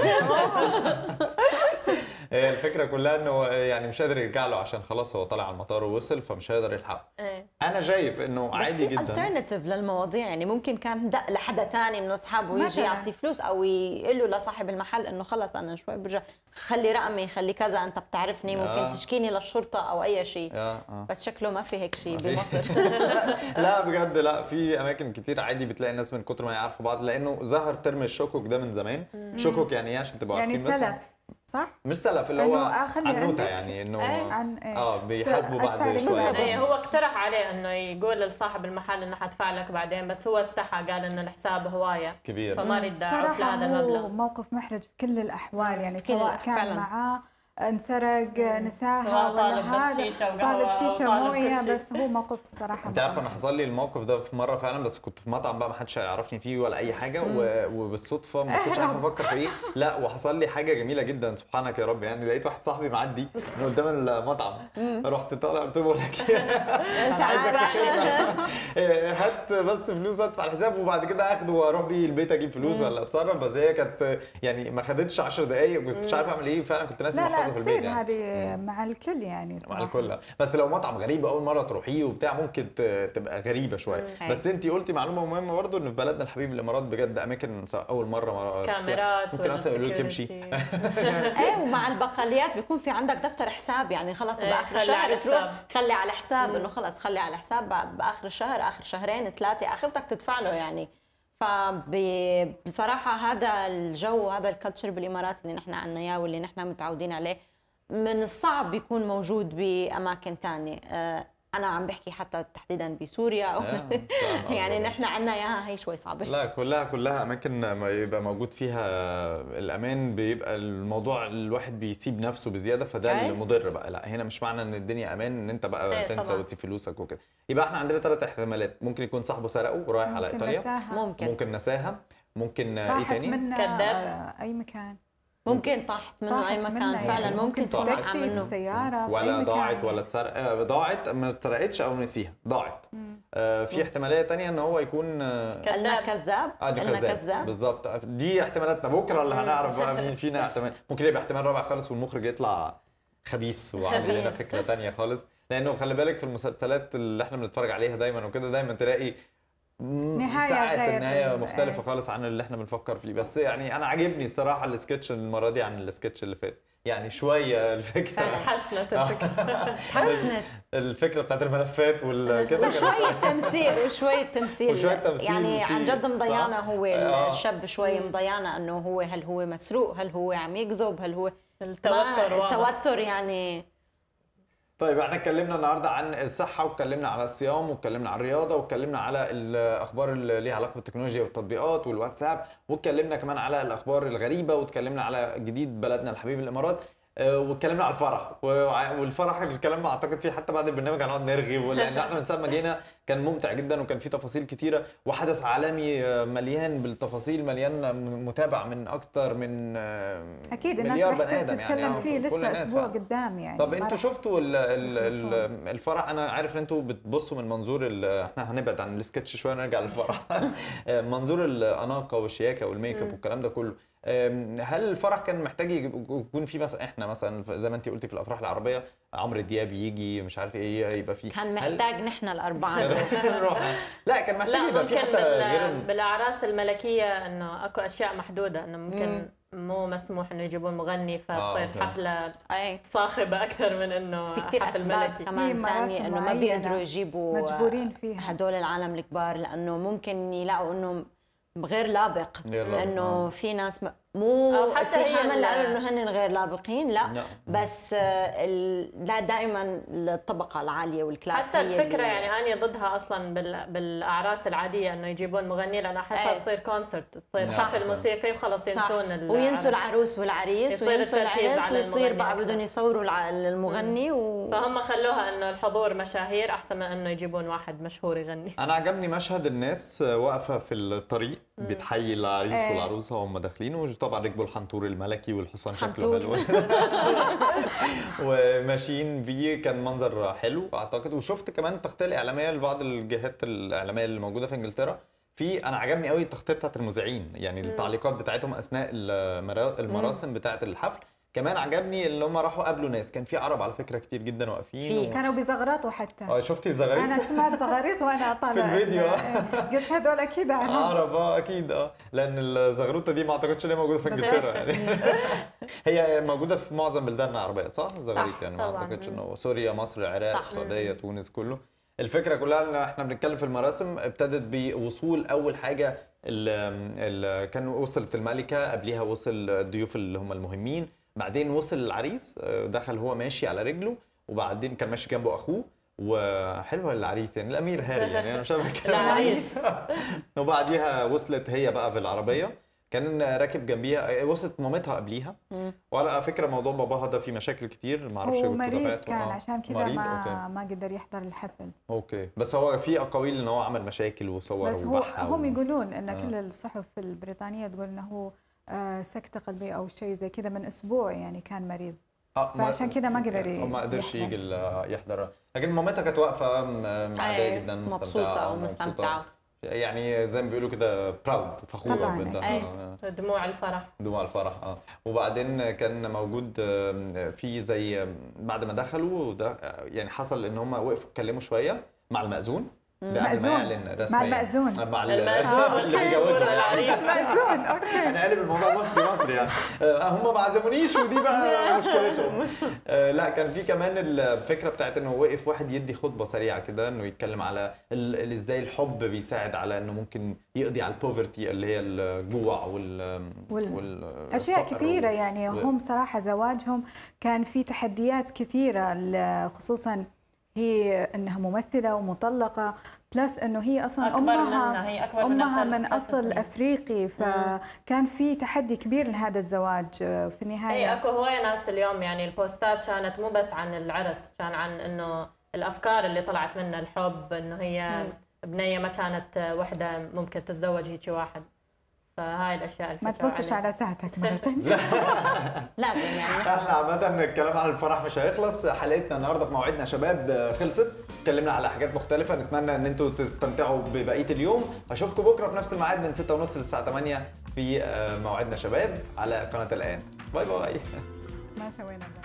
الفكره كلها انه يعني مش قادر يرجع له عشان خلاص هو طالع على المطار ووصل فمش هيقدر يلحقه. انا شايف انه عادي جدا. بس في الترناتيف للمواضيع. يعني ممكن كان دق لحدا ثاني من اصحابه ويجي يعطي فلوس او يقول له لصاحب المحل انه خلص انا شوي برجع، خلي رقمي خلي كذا انت بتعرفني، ممكن تشكيني للشرطه او اي شيء. بس شكله ما في هيك شيء بمصر. لا بجد لا، في اماكن كتير عادي بتلاقي الناس من كتر ما يعرفوا بعض، لانه ظهر ترم الشكوك ده من زمان. شكوك يعني ايه عشان تبقوا عارفين؟ يعني سلف صح؟ مش سلف، اللي هو عنوته يعني انه اه بيحاسبوا بعد شويه. ايه هو اقترح عليه انه يقول لصاحب المحل انه حدفع لك بعدين، بس هو استحى قال انه الحساب هوايه كبير فما رد يعرف لهذا المبلغ. موقف محرج في كل الاحوال يعني، سواء كان فعلا. معاه انسرق نساها سواء ولا طالب بس هذا شيشة وقهوة طالب أو شيشه طالب مويه، كل شيء. بس هو موقف صراحه انت عارفه انا حصل لي الموقف ده في مره فعلا، بس كنت في مطعم بقى ما حدش هيعرفني فيه ولا اي حاجه، و- وبالصدفه ما كنتش عارف افكر في ايه. لا وحصل لي حاجه جميله جدا سبحانك يا رب، يعني لقيت واحد صاحبي معدي من قدام المطعم، رحت طالع قلت له بقول لك ايه انت انا عايزك عارف تخدم. إيه، هات بس فلوس ادفع الحساب وبعد كده اخده واروح بيه البيت اجيب فلوس ولا اتصرف. بس هي كانت يعني ما خدتش عشر دقايق، ما كنتش عارف اعمل ايه، فعلا كنت ناسي لا لا محفظه في البيت تصير يعني. هذه مع الكل يعني مع صراحة. الكل. بس لو مطعم غريب اول مره تروحيه وبتاع ممكن ت- تبقى غريبه شويه. مم. بس انت قلتي معلومه مهمه برضو، ان في بلدنا الحبيب الامارات بجد اماكن اول مره مرة كاميرات ممكن اصلا يقولوا لك امشي. ايه، ومع البقاليات بيكون في عندك دفتر حساب، يعني خلص إيه، باخر خلي الشهر على تروح حساب. خلي على حساب، انه خلص خلي على حساب ب- باخر الشهر، اخر شهرين ثلاثه اخرتك تدفع له يعني. فبصراحه هذا الجو، هذا الكلتشر بالامارات اللي نحن عنا اياه واللي نحن متعودين عليه، من الصعب يكون موجود باماكن ثانيه. انا عم بحكي حتى تحديدا بسوريا أو يعني نحن عنا اياها هي شوي صعبه. لا كلها كلها اماكن ما يبقى موجود فيها الامان، بيبقى الموضوع الواحد بيسيب نفسه بزياده، فده أي. اللي مضر بقى. لا هنا مش معنى ان الدنيا امان ان انت بقى أي تنسى طبعاً. وتسيب فلوسك وكده. يبقى احنا عندنا ثلاث احتمالات، ممكن يكون صاحبه سرقه ورايح على ممكن ايطاليا، نساها. ممكن ممكن نساها، ممكن ايه طاحت تاني؟ منه كذاب. آه، اي مكان، ممكن طاحت منه اي طاحت مكان منه فعلا، يعني. ممكن تكون وقع تاكسي في منه. سياره في ولا أي مكان. ضاعت ولا اتسرق، آه، ضاعت ما اتسرقتش او نسيها ضاعت. آه، في احتماليه تانية ان هو يكون آه، قلنا كذاب، اه دي قلنا كذاب كذاب. بالظبط. دي احتمالاتنا بكره اللي هنعرف بقى مين فينا احتمال. ممكن يبقى احتمال رابع خالص والمخرج يطلع خبيث وعامل لنا خبيث. فكره تانية خالص. لانه خلي بالك في المسلسلات اللي احنا بنتفرج عليها دايما وكده دايما تلاقي م- نهاية ساعات غير النهايه ال- مختلفه إيه. خالص عن اللي احنا بنفكر فيه. بس يعني انا عاجبني الصراحه السكتش المره دي عن السكتش اللي فات، يعني شويه الفكره فعلاً. تحسنت الفكره. حسنت الفكره بتاعت الملفات والكده وشوية تمثيل وشوية تمثيل وشوية تمثيل يعني في- عن جد مضيعنا. صح؟ هو آه. الشاب شوي مضيعنا، انه هو هل هو مسروق، هل هو عم يكذب، هل هو التوتر ما- واضح. التوتر يعني. طيب احنا اتكلمنا النهارده عن الصحه واتكلمنا على الصيام واتكلمنا على الرياضه واتكلمنا على الاخبار اللي ليها علاقه بالتكنولوجيا والتطبيقات والواتساب، واتكلمنا كمان على الاخبار الغريبه، واتكلمنا على جديد بلدنا الحبيب الامارات، اه، واتكلمنا على الفرح. وع- والفرح الكلام اعتقد فيه حتى بعد البرنامج هنقعد نرغي، لان احنا من ساعه ما جينا كان ممتع جدا وكان فيه تفاصيل كتيره وحدث عالمي اه، مليان بالتفاصيل، مليان متابع من اكثر من اه، اكيد الناس مليار رح بني ادم تتكلم يعني. اه، فيه كل لسه الناس اسبوع فعلا. قدام يعني. طب ما انتوا رح- شفتوا ال ال يخلصون. ال الفرح؟ انا عارف ان انتوا بتبصوا من منظور ال- احنا هنبعد عن السكتش شويه ونرجع للفرح. منظور الاناقه والشياكه والميك اب والكلام ده كله. ام، هل الفرح كان محتاج يكون في مثلا، احنا مثلا زي ما انت قلتي في الافراح العربيه عمرو دياب يجي مش عارف ايه يبقى فيه، كان هل- محتاج نحن الاربعه نروح؟ لا كان محتاج لا يبقى في ممكن حتى غير بال... ال- بالاعراس الملكيه انه اكو اشياء محدوده، انه ممكن مو مسموح انه يجيبون مغني فتصير أوكي. حفله اي صاخبه اكثر من انه في كثير حفل اسباب ملكي. كمان في مراسم ثانيه انه ما معينة بيقدروا يجيبوا مجبورين فيها. هدول العالم الكبار، لانه ممكن يلاقوا انه غير لابق، غير لابق، لانه آه. في ناس م- مو أو حتى هي اتهاما ال- لقالوا انه هن غير لابقين، لا, لا. بس آه، ال- لا دائما الطبقه العاليه والكلاس حتى هي الفكره اللي- يعني انا ضدها اصلا بال... بالاعراس العاديه انه يجيبون مغني، لانه احسها أي. تصير كونسرت، تصير صح. حفل موسيقي وخلص صح. ينسون ال- وينسوا العرس. العروس والعريس يصير وينسوا التركيز العرس على ويصير المغني بقى أكثر. بدهم يصوروا الع- المغني و... فهم خلوها انه الحضور مشاهير احسن من انه يجيبون واحد مشهور يغني. انا عجبني مشهد الناس واقفه في الطريق بتحيي العريس ايه. والعروسه وهم داخلين، وطبعا ركبوا الحنطور الملكي والحصان شكله حنطور. حلو وماشيين بيه. كان منظر حلو اعتقد. وشفت كمان التغطيه الاعلاميه لبعض الجهات الاعلاميه اللي موجوده في انجلترا. في انا عجبني قوي التغطيه بتاعت المذيعين، يعني التعليقات بتاعتهم اثناء المرا- المراسم بتاعت الحفل. كمان عجبني اللي هم راحوا قابلوا ناس، كان في عرب على فكره كتير جدا واقفين. في. و... كانوا بيزغرطوا حتى. اه شفتي الزغاريد؟ انا سمعت زغاريط وانا طالع في الفيديو. قلت هذول اكيد عرب. عرب اه اكيد اه، لان الزغروطه دي ما اعتقدش ان هي موجوده في انجلترا يعني. هي موجوده في معظم بلداننا العربيه صح؟ زغاريت يعني ما طبعاً. اعتقدش انه سوريا مصر العراق صح. السعوديه تونس كله. الفكره كلها ان احنا بنتكلم في المراسم ابتدت بوصول اول حاجه ال كان وصلت الملكه، قبليها وصل الضيوف اللي هم المهمين، بعدين وصل العريس دخل هو ماشي على رجله، وبعدين كان ماشي جنبه اخوه. وحلوه العريس يعني الامير هاري يعني انا مش عارف الكلام. العريس. وبعديها وصلت هي بقى في العربيه. كان راكب جنبيها، وصلت مامتها قبليها. وعلى فكره موضوع باباها ده فيه مشاكل كتير، ما اعرفش هو مريض كان آه. عشان كده ما ما قدر يحضر الحفل. اوكي، بس هو في اقاويل ان هو عمل مشاكل وصور بس هو هم و... يقولون ان آه. كل الصحف البريطانيه تقول انه هو آه سكته قلبيه او شيء زي كذا من اسبوع يعني كان مريض. آه فعشان كده ما قدر ما قدرش يجي يحضر، لكن مامتها كانت واقفه عاديه جدا، مبسوطه ومستمتعه، يعني زي ما بيقولوا كده براود، فخوره بده. دموع الفرح دموع الفرح اه. وبعدين كان موجود في زي بعد ما دخلوا ده يعني حصل ان هم وقفوا اتكلموا شويه مع المأذون ده قبل ما يعلن رسميا. مع المأذون مع المأذون اللي بيجوزوا المأذون. اوكي انا قالب الموضوع مصري مصري يعني. هم ما عزمونيش ودي بقى مشكلتهم. لا كان في كمان الفكره بتاعت انه وقف واحد يدي خطبه سريعه كده، انه يتكلم على ازاي الحب بيساعد على انه ممكن يقضي على البوفرتي اللي هي الجوع وال والاشياء كثيره يعني. هم صراحه زواجهم كان في تحديات كثيره، خصوصا هي انها ممثله ومطلقه، بلس انه هي اصلا أكبر امها منها. هي أكبر امها من اصل افريقي، فكان في تحدي كبير لهذا الزواج في النهايه. هي اكو هوايه ناس اليوم يعني البوستات كانت مو بس عن العرس، كان عن انه الافكار اللي طلعت منها، الحب، انه هي مم. بنيه ما كانت وحده ممكن تتزوج هيك واحد. فهاي الاشياء اللي ما تبصش على ساعتك مرة ثانية. لازم يعني احنا عامة الكلام عن الفرح مش هيخلص. حلقتنا النهارده في موعدنا شباب خلصت، اتكلمنا على حاجات مختلفة، نتمنى ان انتوا تستمتعوا ببقية اليوم. اشوفكم بكرة في نفس الميعاد من ستة ونص للساعة ثمانية في موعدنا شباب على قناة الآن. باي باي. ما سوينا